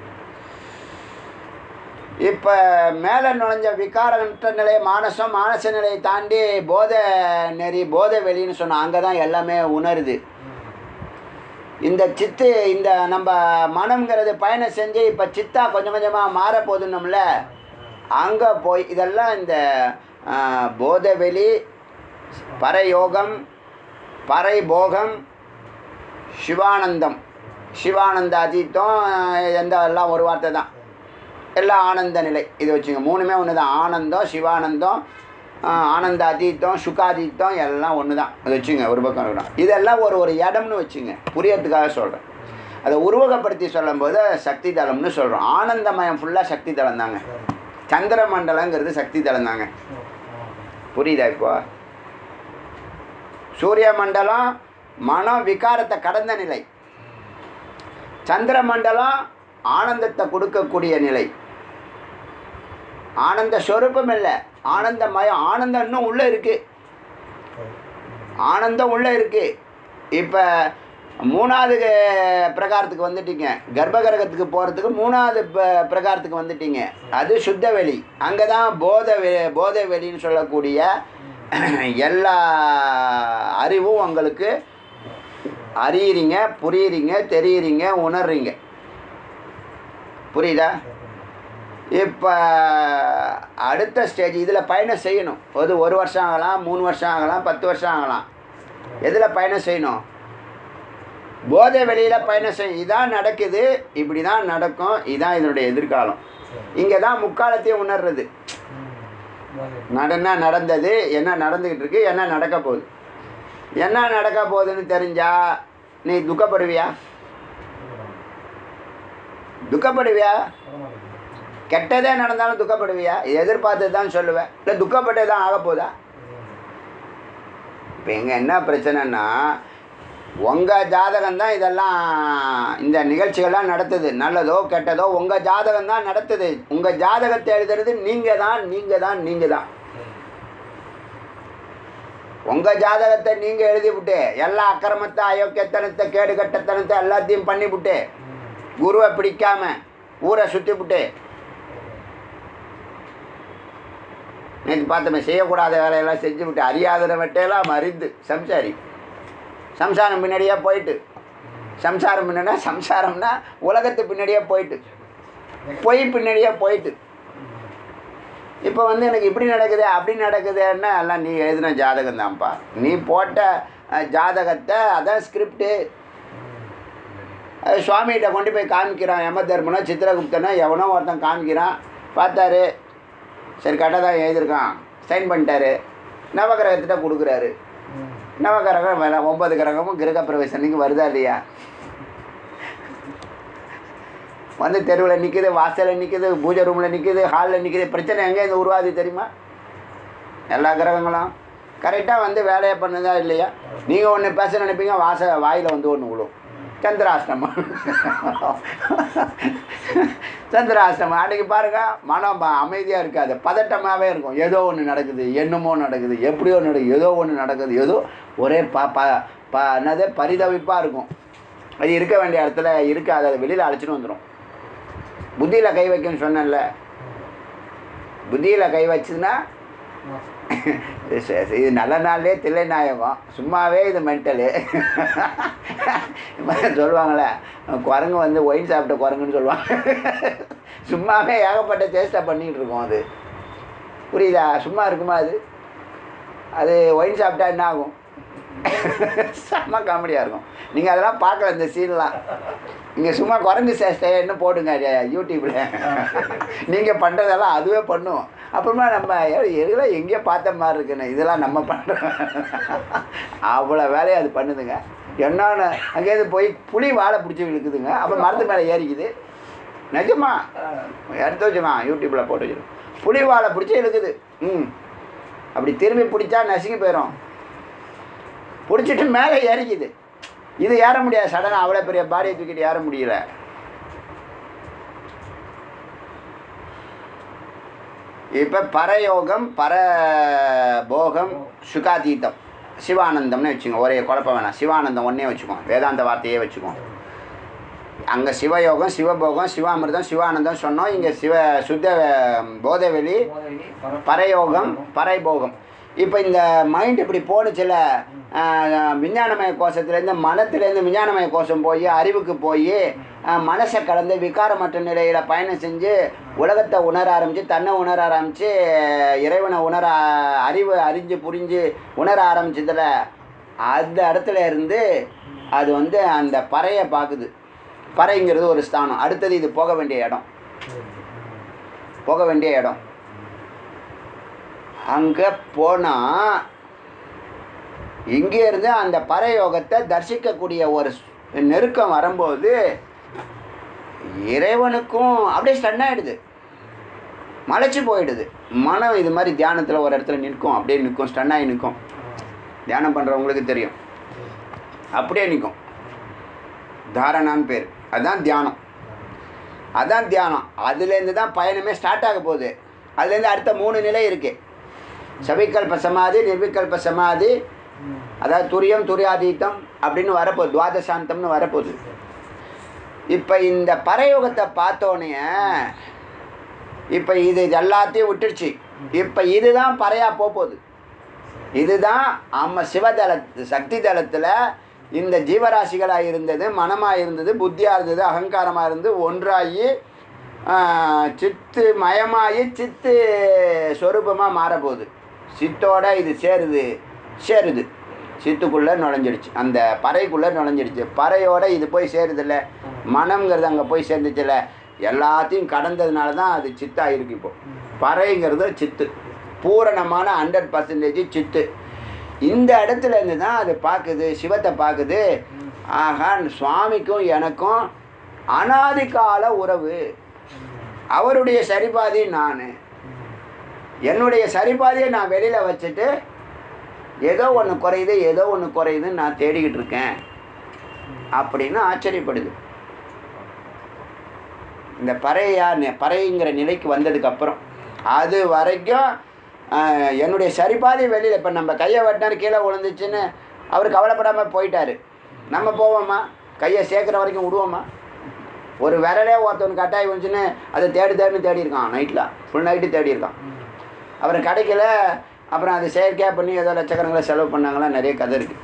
இப்போ மேலே நுழைஞ்ச விகாரன்ற நிலை மானசம், மானச நிலையை தாண்டி போத நெறி, போத வெளின்னு சொன்னால் அங்கே தான் எல்லாமே உணருது. இந்த சித்து, இந்த நம்ம மனம்ங்கிறது பயணம் செஞ்சு இப்போ சித்தா கொஞ்சம் கொஞ்சமாக மாறப்போதுன்னோம்ல, அங்கே போய் இதெல்லாம் இந்த போதவெளி, பரயோகம், பரைபோகம், சிவானந்தம், சிவானந்தாதீத்தம், எந்த எல்லாம் ஒரு வார்த்தை தான், எல்லாம் ஆனந்த நிலை. இது வச்சுங்க, மூணுமே ஒன்று தான். ஆனந்தம், சிவானந்தம், ஆனந்தாதீத்தம், சுகாதீத்தம் எல்லாம் ஒன்று தான். அது வச்சுங்க, ஒரு பக்கம் இருக்கணும். இதெல்லாம் ஒரு இடம்னு வச்சுங்க, புரியறதுக்காக சொல்கிறேன். அதை உருவகப்படுத்தி சொல்லும்போது சக்தி தலம்னு சொல்கிறோம். ஆனந்தமயம் ஃபுல்லாக சக்தி தலம் தாங்க. சந்திர மண்டலங்கிறது சக்தி தலம் தாங்க. புரியுதா? இப்போ சூரிய மண்டலம் மனம் விகாரத்தை கடந்த நிலை, சந்திர மண்டலம் ஆனந்தத்தை கொடுக்கக்கூடிய நிலை. ஆனந்த ஸ்வரூபம் இல்லை, ஆனந்தமயம். ஆனந்தம் இன்னும் உள்ளே இருக்குது, ஆனந்தம் உள்ளே இருக்குது. இப்போ மூணாவது பிரகாரத்துக்கு வந்துட்டீங்க, கர்ப்பகிரகத்துக்கு போகிறதுக்கு மூணாவது பிரகாரத்துக்கு வந்துட்டீங்க. அது சுத்த வெளி. அங்கே தான் போத வெளின்னு சொல்லக்கூடிய எல்லா அறிவும் உங்களுக்கு அறியறீங்க, புரியுறீங்க, தெரியுறீங்க, உணர்றீங்க. புரியுதா? இப்போ அடுத்த ஸ்டேஜ் இதில் பயணம் செய்யணும். ஒரு வருஷம் ஆகலாம், 3 வருஷம் ஆகலாம், 10 வருஷம் ஆகலாம். எதில் பயணம் செய்யணும்? போதை வெளியில் பயணம் செய்யும். இதான் நடக்குது, இப்படி தான் நடக்கும், இதுதான் இதனுடைய எதிர்காலம். இங்கே தான் முக்காலத்தையும் உணர்றது. நடந்தது, என்ன நடந்துக்கிட்டு இருக்கு, என்ன நடக்க போகுது. என்ன நடக்க போகுதுன்னு தெரிஞ்சா நீ துக்கப்படுவியா? துக்கப்படுவியா? கெட்டதே நடந்தாலும் துக்கப்படுவியா? எதிர்பார்த்து தான் சொல்லுவேன், இல்லை துக்கப்பட்டே தான் ஆக போதா? இப்போ எங்கே என்ன பிரச்சனைன்னா, உங்கள் ஜாதகம் தான் இதெல்லாம், இந்த நிகழ்ச்சிகள்லாம் நடத்துது. நல்லதோ கெட்டதோ உங்கள் ஜாதகம் தான் நடத்துது. உங்கள் ஜாதகத்தை எழுதுறது நீங்கள் தான், நீங்கள் தான், நீங்கள் தான். உங்கள் ஜாதகத்தை நீங்கள் எழுதிவிட்டு எல்லா அக்கிரமத்தை, அயோக்கியத்தனத்தை, கேடு கட்டத்தனத்தை எல்லாத்தையும் பண்ணிவிட்டு, குருவை பிடிக்காம ஊரை சுற்றிவிட்டு, நேற்று பார்த்தோமே, செய்யக்கூடாத வேலையெல்லாம் செஞ்சு விட்டு, அறியாத வெட்டையெல்லாம் மறிந்து சம்சாரி. சம்சாரம் பின்னாடியே போயிட்டு, சம்சாரம் பின்னாடினா சம்சாரம்னா உலகத்து பின்னாடியே போயிட்டு, பொய் பின்னாடியே போயிட்டு, இப்போ வந்து எனக்கு இப்படி நடக்குது அப்படி நடக்குதுன்னா எல்லாம் நீ எழுதின ஜாதகம் தான்ப்பா. நீ போட்ட ஜாதகத்தை, அதான் ஸ்கிரிப்டு. சுவாமிகிட்ட கொண்டு போய் காமிக்கிறான். யமதர்மனோ சித்திரகுப்தனோ எவனோ ஒருத்தன் காமிக்கிறான். பார்த்தாரு, சரி கரெக்டாக தான் எழுதியிருக்கான், சைன் பண்ணிட்டாரு. நவகிரகத்திட்ட கொடுக்குறாரு. நவகிரகம் 9 கிரகமும் கிரக பிரவேசனைக்கு வருதா இல்லையா? வந்து தெருவில் நிற்கிது, வாசலில் நிற்கிது, பூஜை ரூமில் நிற்கிது, ஹாலில் நிற்கிது. பிரச்சனை எங்கே இது உருவாது தெரியுமா? எல்லா கிரகங்களும் கரெக்டாக வந்து வேலையை பண்ணுதா இல்லையா? நீங்கள் ஒன்று பேச நினைப்பீங்க, வாயில் வந்து ஒன்று விழும். சந்திராஷ்டமம். சந்திராஷ்டமம் அன்றைக்கி பாருங்கள், மனம் அமைதியாக இருக்காது, பதட்டமாகவே இருக்கும். ஏதோ ஒன்று நடக்குது, என்னமோ நடக்குது, எப்படியோ நடக்குது, ஏதோ ஒன்று நடக்குது, ஏதோ ஒரே என்னது பரிதவிப்பாக இருக்கும். அது இருக்க வேண்டிய இடத்துல இருக்காது, அதை வெளியில் அழைச்சிட்டு வந்துடும். புத்தியில் கை வைக்கணும்னு சொன்னேன்ல, புத்தியில் கை வச்சுதுன்னா இது நல்ல நாள்லேயே தில்லை நாயகம், சும்மாவே இது மென்டலு. சொல்லுவாங்களே, குரங்கு வந்து ஒயின் சாப்பிட்ட குரங்குன்னு சொல்லுவாங்க. சும்மாவே ஏகப்பட்ட சேஷ்டை பண்ணிகிட்டு இருக்கோம். அது புரியுதா? சும்மா இருக்குமா? அது ஒயின் சாப்பிட்டா என்ன ஆகும்? செம்ம காமெடியாக இருக்கும். நீங்கள் அதெல்லாம் பார்க்கல, இந்த சீன்லாம். இங்கே சும்மா குரங்கு சேஷ்டைன்னு போடுங்க யூடியூப்பில். நீங்கள் பண்ணுறதெல்லாம் அதுவே பண்ணும். அப்புறமா நம்ம இதெல்லாம் எங்கேயோ பார்த்த மாதிரி இருக்குன்னு, இதெல்லாம் நம்ம பண்ணுறோம். அவ்வளோ வேலையை அது பண்ணுதுங்க. என்னன்னு அங்கேருந்து போய் புளி வாழை பிடிச்சி இழுக்குதுங்க. அப்புறம் மரத்து மேலே ஏறிக்குது. நிஜமா எடுத்து வச்சுக்கலாம், யூடியூப்பில் போட்டு வச்சுருக்கோம். புளி வாழை பிடிச்சி இழுக்குது. அப்படி திரும்பி பிடிச்சா நசுங்கி போயிடும். பிடிச்சிட்டு மேலே ஏறிக்குது. இது ஏற முடியாது சடனாக, அவ்வளோ பெரிய பாடியை தூக்கிட்டு ஏற முடியல. இப்போ பரயோகம், பரபோகம், சுகாதீதம், சிவானந்தம்னு வச்சுக்கோங்க. ஒரே குழப்பம் வேணாம், சிவானந்தம் ஒன்றே வச்சுக்கோங்க, வேதாந்த வார்த்தையே வச்சுக்கோங்க. அங்கே சிவயோகம், சிவபோகம், சிவாமிர்தம், சிவானந்தம் சொன்னோம். இங்கே சுத்த போதவெளி, பரயோகம், பரைபோகம். இப்போ இந்த மைண்ட் இப்படி போணுச்சுல, விஞ்ஞானமய கோஷத்துலேருந்து மனத்துலேருந்து விஞ்ஞானமய கோஷம் போய் அறிவுக்கு போய் மனசை கடந்து விகாரமற்ற நிலையில் பயணம் செஞ்சு உலகத்தை உணர ஆரம்பித்து, தன்னை உணர ஆரம்பித்து, இறைவனை அறிவு அறிஞ்சு புரிஞ்சு உணர ஆரம்பிச்சதில் அந்த இடத்துல இருந்து அது வந்து அந்த பறையை பார்க்குது. பறைங்கிறது ஒரு ஸ்தானம். அடுத்தது இது போக வேண்டிய இடம். அங்கே போனால் இங்கே இருந்து அந்த பரயோகத்தை தரிசிக்கக்கூடிய ஒரு நெருக்கம் வரும்போது இறைவனுக்கும் அப்படியே ஸ்டன் ஆகிடுது, மலைச்சு போயிடுது. மனம் இது மாதிரி தியானத்தில் ஒரு இடத்துல நிற்கும், அப்படியே நிற்கும், ஸ்டன் ஆகி நிற்கும். தியானம் பண்ணுறவங்களுக்கு தெரியும், அப்படியே நிற்கும். தாரணான்னு பேர். அதுதான் தியானம். அதுலேருந்து தான் பயணமே ஸ்டார்ட் ஆக போகுது. அதுலேருந்து அடுத்த 3 நிலை இருக்குது. சவிகல்ப சமாதி, நிர்விகல்ப சமாதி, அதாவது துரியம் துரியாதீத்தம் அப்படின்னு வரப்போகுது, துவாதசாந்தம்னு வரப்போகுது. இப்போ இந்த பரயோகத்தை பார்த்தோன்னே இப்போ இது எல்லாத்தையும் விட்டுடுச்சு. இப்போ இதுதான் பறையாக போகுது. இதுதான் சிவதள சக்தி தளத்தில் இந்த ஜீவராசிகளாக இருந்தது, மனமாக இருந்தது, புத்தியாக இருந்தது, அகங்காரமாக இருந்து ஒன்றாகி சித்து மயமாகி சித்து சொரூபமாக மாறப்போகுது. சித்தோட இது சேருது சித்துக்குள்ளே நுழைஞ்சிடுச்சு, அந்த பறைக்குள்ளே நுழைஞ்சிடுச்சு. பறையோட இது போய் சேருதில்ல, மனம்ங்கிறது அங்கே போய் சேர்ந்துச்சுல, எல்லாத்தையும் கடந்ததுனால தான் அது சித்தாக இருக்குது. இப்போது பறைங்கிறது சித்து, பூரணமான 100% சித்து. இந்த இடத்துல இருந்து தான் அது பார்க்குது, சிவத்தை பார்க்குது. ஆகா, சுவாமிக்கும் எனக்கும் அனாதி கால உறவு. அவருடைய சரிபாதி நான், என்னுடைய சரிபாதியை நான் வெளியில் வச்சுட்டு ஏதோ ஒன்று குறையுதுன்னு நான் தேடிக்கிட்டு இருக்கேன் அப்படின்னு ஆச்சரியப்படுது. இந்த பறைங்கிற நிலைக்கு வந்ததுக்கப்புறம் அது வரைக்கும் என்னுடைய சரிபாதி வெளியில், இப்போ நம்ம கையை வெட்டினார் கீழே விழுந்துச்சுன்னு அவர் கவலைப்படாமல் போயிட்டார். நம்ம போவோமா? கையை சேர்க்குற வரைக்கும் விடுவோமா? ஒரு விரலே ஒருத்தவனுக்கு கட்டாயி வந்துச்சுன்னு அதை தேடி இருக்கான். நைட்டில் ஃபுல் நைட்டு தேடி இருக்கான். அப்புறம் கிடைக்கல. அப்புறம் அது செயற்கையாக பண்ணி ஏதோ லட்சக்கணக்கில் செலவு பண்ணாங்களாம், நிறைய கதை இருக்குது.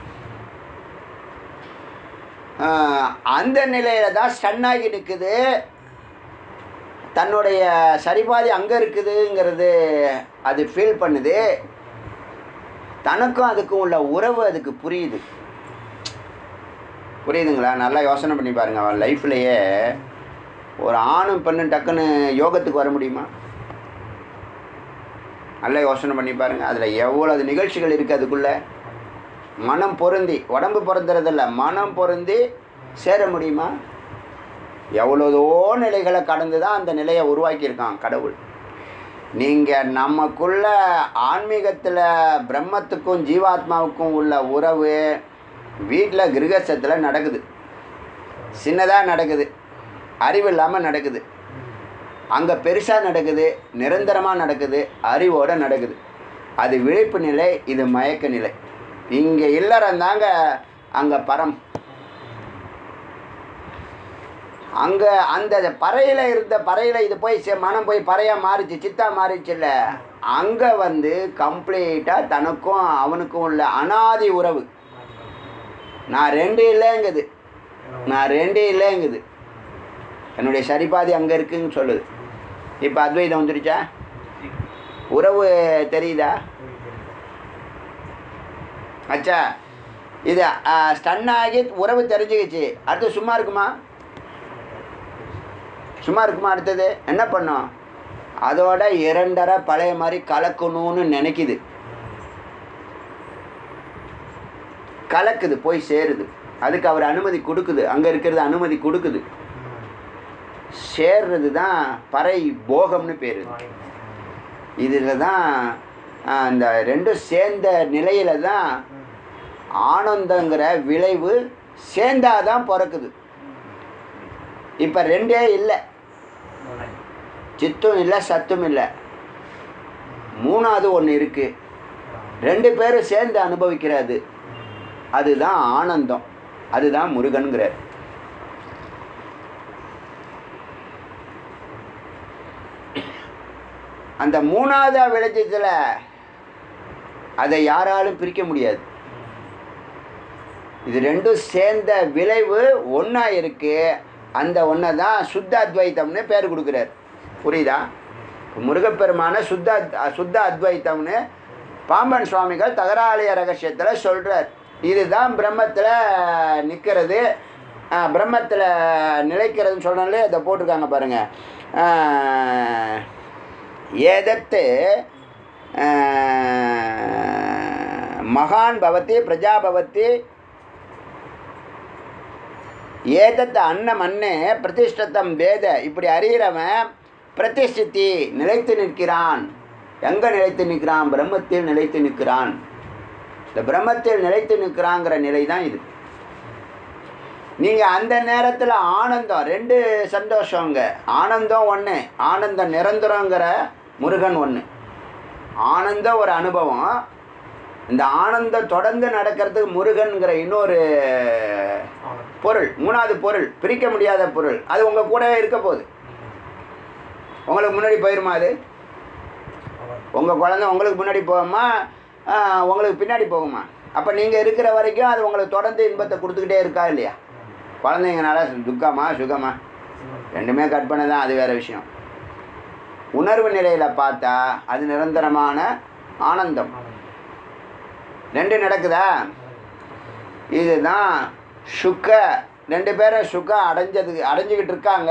அந்த நிலையில் தான் ஸ்டன்னாகி நிற்குது. தன்னுடைய சரிபாதி அங்கே இருக்குதுங்கிறது அது ஃபீல் பண்ணுது. தனக்கும் அதுக்கும் உள்ள உறவு அதுக்கு புரியுதுங்களா? நல்லா யோசனை பண்ணி பாருங்கள். அவன் லைஃப்லையே ஒரு ஆணும் பெண்ணும் டக்குன்னு யோகத்துக்கு வர முடியுமா? நல்லா யோசனை பண்ணி பாருங்கள். அதில் எவ்வளோ நிகழ்ச்சிகள் இருக்குது அதுக்குள்ளே. மனம் பொருந்தி, உடம்பு பொருந்துறதில்ல, மனம் பொருந்தி சேர முடியுமா? எவ்வளோதோ நிலைகளை கடந்து தான் அந்த நிலையை உருவாக்கியிருக்கான் கடவுள். நீங்கள் நமக்குள்ள ஆன்மீகத்தில் பிரம்மத்துக்கும் ஜீவாத்மாவுக்கும் உள்ள உறவு வீட்டில் கிரகஸ்தத்தில் நடக்குது. சின்னதாக நடக்குது, அறிவு இல்லாமல் நடக்குது. அங்கே பெருசாக நடக்குது, நிரந்தரமாக நடக்குது, அறிவோடு நடக்குது. அது விழிப்பு நிலை, இது மயக்க நிலை. இங்கே இல்லறந்தாங்க, அங்கே பரம். அங்கே அந்த பறையில் இது போய் மனம் போய் பறையாக மாறிச்சு, சித்தா மாறிச்சுல்ல. அங்கே வந்து கம்ப்ளீட்டாக தனக்கும் அவனுக்கும் உள்ள அனாதி உறவு. நான் ரெண்டு இல்லைங்குது. என்னுடைய சரிபாதி அங்கே இருக்குன்னு சொல்லுது. இப்போ அத்வைதம் வந்துடுச்சா? உறவு தெரியுதா? அச்சா, இது ஸ்டன் ஆகி உறவு தெரிஞ்சுக்கிச்சு. அடுத்து சும்மா இருக்குமா? அடுத்தது என்ன பண்ணும்? அதோட 2.5 பழைய மாதிரி கலக்கணும்னு நினைக்குது. கலக்குது, போய் சேருது. அதுக்கு அவர் அனுமதி கொடுக்குது. அங்கே இருக்கிறது அனுமதி கொடுக்குது. சேர்றது தான் பறை போகம்னு பேர். இதில் தான் அந்த ரெண்டும் சேர்ந்த நிலையில தான் ஆனந்தங்கிற விளைவு சேர்ந்தாதான் பிறக்குது. இப்போ ரெண்டே இல்லை, சித்தும் இல்லை, சத்தும் இல்லை. மூணாவது ஒன்று இருக்குது. 2 பேரும் சேர்ந்து அனுபவிக்கிறது. அதுதான் ஆனந்தம். அதுதான் முருகன்கிறார். அந்த 3வது வெளிச்சத்தில் அதை யாராலும் பிரிக்க முடியாது. இது ரெண்டும் சேர்ந்த விளைவு ஒன்றா இருக்குது. அந்த ஒன்றை தான் சுத்த அத்வைத்தம்னு பேர் கொடுக்குறார். புரியுதா? முருகப்பெருமான சுத்த அத்வைத்தம்னு பாம்பன் சுவாமிகள் தகராலய ரகசியத்தில் சொல்கிறார். இதுதான் பிரம்மத்தில் நிற்கிறது, பிரம்மத்தில் நிலைக்கிறதுன்னு சொன்னாலே அதை போட்டிருக்காங்க பாருங்கள். ஏதத்து மகான் பவதி பிரஜா பவதி ஏதத்து அன்னம் அன்னே பிரதிஷ்டத்தம் வேத. இப்படி அறிகிறவன் பிரதிஷ்டித்தி நிலைத்து நிற்கிறான். எங்கே நிலைத்து நிற்கிறான்? பிரம்மத்தில் நிலைத்து நிற்கிறான். இந்த பிரம்மத்தில் நிலைத்து நிற்கிறாங்கிற நிலை தான் இது. நீங்கள் அந்த நேரத்தில் ஆனந்தம், ரெண்டு சந்தோஷங்க. ஆனந்தம் ஒன்று, ஆனந்தம் நிரந்தரங்கிற முருகன் ஒன்று. ஆனந்தம் ஒரு அனுபவம். இந்த ஆனந்தம் தொடர்ந்து நடக்கிறதுக்கு முருகன்கிற இன்னொரு பொருள், மூணாவது பொருள், பிரிக்க முடியாத பொருள். அது உங்கள் கூடவே இருக்க போகுது. உங்களுக்கு முன்னாடி போயிருமா? அது உங்கள் குழந்தை உங்களுக்கு முன்னாடி போகுமா, உங்களுக்கு பின்னாடி போகுமா? அப்போ நீங்கள் இருக்கிற வரைக்கும் அது உங்களுக்கு தொடர்ந்து இன்பத்தை கொடுத்துக்கிட்டே இருக்கா இல்லையா? குழந்தைங்கனால துக்கமா சுகமா ரெண்டுமே கற்பனை தான், அது வேறு விஷயம். உணர்வு நிலையில் பார்த்தா அது நிரந்தரமான ஆனந்தம். ரெண்டு நடக்குதா? இதுதான் சுக்க. ரெண்டு பேரும் சுக்க அடைஞ்சிக்கிட்டு இருக்காங்க.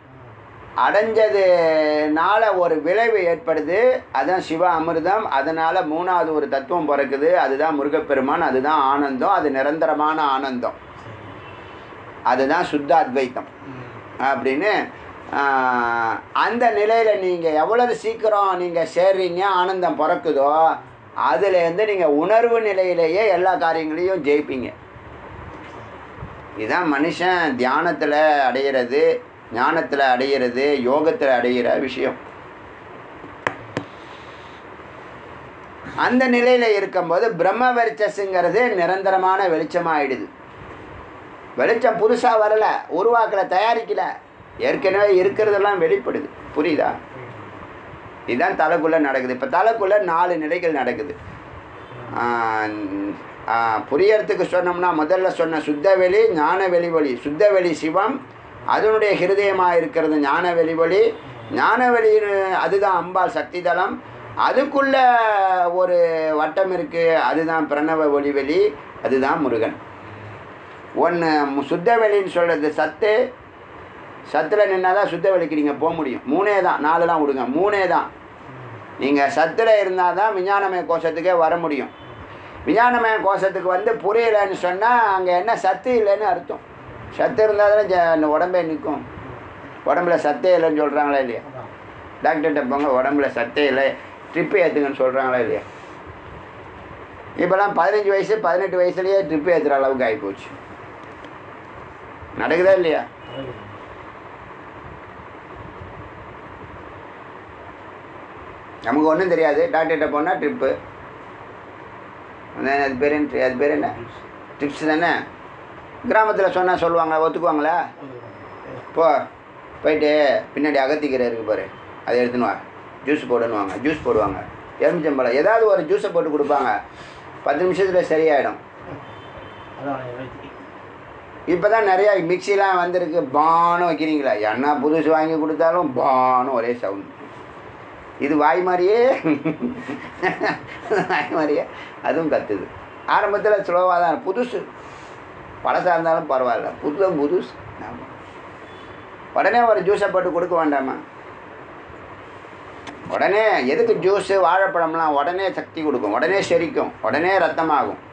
அடைஞ்சதுனால ஒரு விளைவு ஏற்படுது, அதுதான் சிவ அமிர்தம். அதனால் மூணாவது ஒரு தத்துவம் பிறக்குது, அதுதான் முருகப்பெருமான். அதுதான் ஆனந்தம், அது நிரந்தரமான ஆனந்தம். அதுதான் சுத்த அத்வைத்தம் அப்படின்னு. அந்த நிலையில் நீங்கள் எவ்வளவு சீக்கிரம் நீங்கள் சேர்றீங்க, ஆனந்தம் பிறக்குதோ, அதுலேருந்து நீங்கள் உணர்வு நிலையிலேயே எல்லா காரியங்களையும் ஜெயிப்பீங்க. இதுதான் மனுஷன் தியானத்தில் அடையிறது, ஞானத்தில் அடையிறது, யோகத்தில் அடைகிற விஷயம். அந்த நிலையில் இருக்கும்போது பிரம்ம வெளிச்சஸுங்கிறது நிரந்தரமான வெளிச்சமாகிடுது. வெளிச்சம் புதுசாக வரலை, உருவாக்கலை, தயாரிக்கலை, ஏற்கனவே இருக்கிறதெல்லாம் வெளிப்படுது. புரியுதா? இதுதான் தலைக்குள்ளே நடக்குது. இப்போ தலைக்குள்ளே 4 நிலைகள் நடக்குது. புரியறதுக்கு சொன்னோம்னா முதல்ல சொன்ன சுத்த வெளி, ஞான வெளிவொளி. சுத்த வெளி சிவம், அதனுடைய ஹிருதயமாக இருக்கிறது ஞான வெளிவொளி. ஞான வெளி அதுதான் அம்பாள் சக்தி தலம். அதுக்குள்ள ஒரு வட்டம் இருக்குது, அதுதான் பிரணவ ஒளிவெளி, அதுதான் முருகன். ஒன்று சுத்த வெளின்னு சொல்கிறது சத்து. சத்தில் நின்னால் தான் சுத்த வெளிக்கு நீங்கள் போக முடியும். 3 தான், 4லாம் விடுங்க, 3 தான். நீங்கள் சத்தில் இருந்தால் தான் விஞ்ஞானமய கோஷத்துக்கே வர முடியும். விஞ்ஞானமய கோஷத்துக்கு வந்து புரியலைன்னு சொன்னால் அங்கே என்ன சத்து இல்லைன்னு அர்த்தம். சத்து இருந்தால் தானே இந்த உடம்பே நிற்கும். உடம்புல சத்தே இல்லைன்னு சொல்கிறாங்களா இல்லையா? டாக்டர்கிட்ட போங்க, உடம்புல சத்தே இல்லை, ட்ரிப்பு ஏற்றுங்கன்னு சொல்கிறாங்களா இல்லையா? இப்போலாம் 15 வயசு 18 வயசுலேயே ட்ரிப்பு ஏற்றுற அளவுக்கு ஆகிப்போச்சு. நடக்குதா இல்லையா? நமக்கு ஒன்றும் தெரியாது. டாக்டர்கிட்ட போனால் ட்ரிப்பு, அது பேர் என்ன ட்ரிப்ஸ் தானே. கிராமத்தில் சொன்னால் சொல்லுவாங்களா, ஒத்துக்குவாங்களா? போயிட்டு பின்னாடி அகத்திக்கீரை இருக்குது பாரு, அதை எடுத்துன்னு வா, ஜூஸ் போடுன்னுவாங்க. ஜூஸ் போடுவாங்க, எலுமிச்சம்பழம், ஏதாவது ஒரு ஜூஸை போட்டு கொடுப்பாங்க. 10 நிமிஷத்தில் சரியாயிடும். இப்போ தான் நிறையா மிக்சிலாம் வந்திருக்கு. பானம் வைக்கிறீங்களா? என்ன புதுசு வாங்கி கொடுத்தாலும் பானம் ஒரே சவுண்ட். இது வாய் மாதிரியே வாய் மாதிரியே அதுவும் கத்துது. ஆரம்பத்தில் ஸ்லோவாக தான், புதுசு பழசாக இருந்தாலும் பரவாயில்ல, புதுசு. உடனே ஒரு ஜூஸை போட்டு கொடுக்க வேண்டாமா? உடனே எதுக்கு ஜூஸு, வாழைப்பழம்லாம் உடனே சக்தி கொடுக்கும், உடனே செரிக்கும், உடனே ரத்தமாகும்.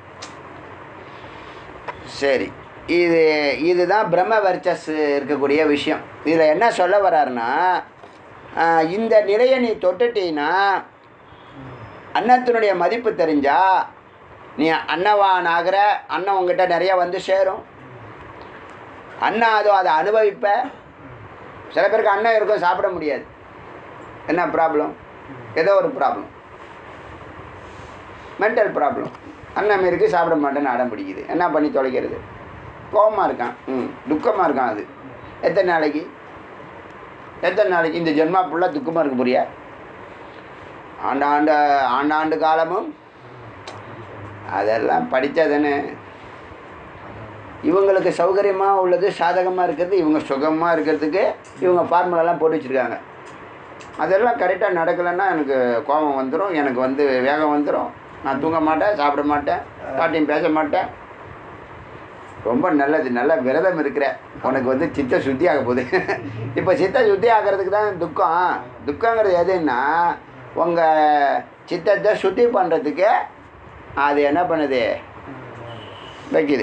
சரி, இதுதான் பிரம்ம வர்ச்சஸ் இருக்கக்கூடிய விஷயம். இதில் என்ன சொல்ல வர்றாருன்னா, இந்த நிலையை நீ தொட்டுட்டீன்னா, அன்னத்தினுடைய மதிப்பு தெரிஞ்சா நீ அன்னவான் ஆகிற. அன்னம் உங்ககிட்ட நிறையா வந்து சேரும். அன்னம் அதை அனுபவிப்ப. சில பேருக்கு அன்னம் இருக்கும், சாப்பிட முடியாது. என்ன ப்ராப்ளம்? ஏதோ ஒரு ப்ராப்ளம், மென்டல் ப்ராப்ளம். அன்னம் இருக்குது, சாப்பிட மாட்டேன்னு அடம் பிடிக்குது. என்ன பண்ணி தொலைக்கிறது? கோபமாக இருக்கான், துக்கமாக இருக்கான். அது எத்தனை நாளைக்கு இந்த ஜென்மா ஃபுல்லாக துக்கமாக இருக்க புரியா? ஆண்டாண்டு காலமும் அதெல்லாம் படித்தாதானே இவங்களுக்கு சௌகரியமாக உள்ளது, சாதகமாக இருக்கிறது, இவங்க சுகமாக இருக்கிறதுக்கு இவங்க ஃபார்முலாலாம் போட்டு வச்சுருக்காங்க. அதெல்லாம் கரெக்டாக நடக்கலைன்னா எனக்கு கோபம் வந்துடும், எனக்கு வந்து வேகம் வந்துடும், நான் தூங்க மாட்டேன், சாப்பிட மாட்டேன், பாட்டியும் பேச மாட்டேன். ரொம்ப நல்லது, நல்ல விரதம் இருக்கிற உனக்கு வந்து சித்த சுத்தி ஆக போகுது. இப்போ சித்த சுத்தி ஆகிறதுக்கு தான் துக்கம். துக்கங்கிறது எதுன்னா உங்கள் சித்தத்தை சுத்தி பண்ணுறதுக்கு அது என்ன பண்ணுது, வைக்குது.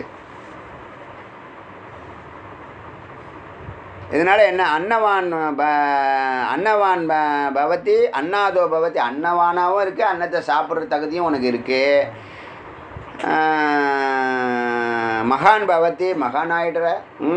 இதனால் என்ன, அன்னவான் பவதி அன்னாதோ பவதி, அன்னவானாவும் இருக்குது, அன்னத்தை சாப்பிட்ற தகுதியும் உனக்கு இருக்குது. மகான் பவதி, மகான் ஆகிடுற.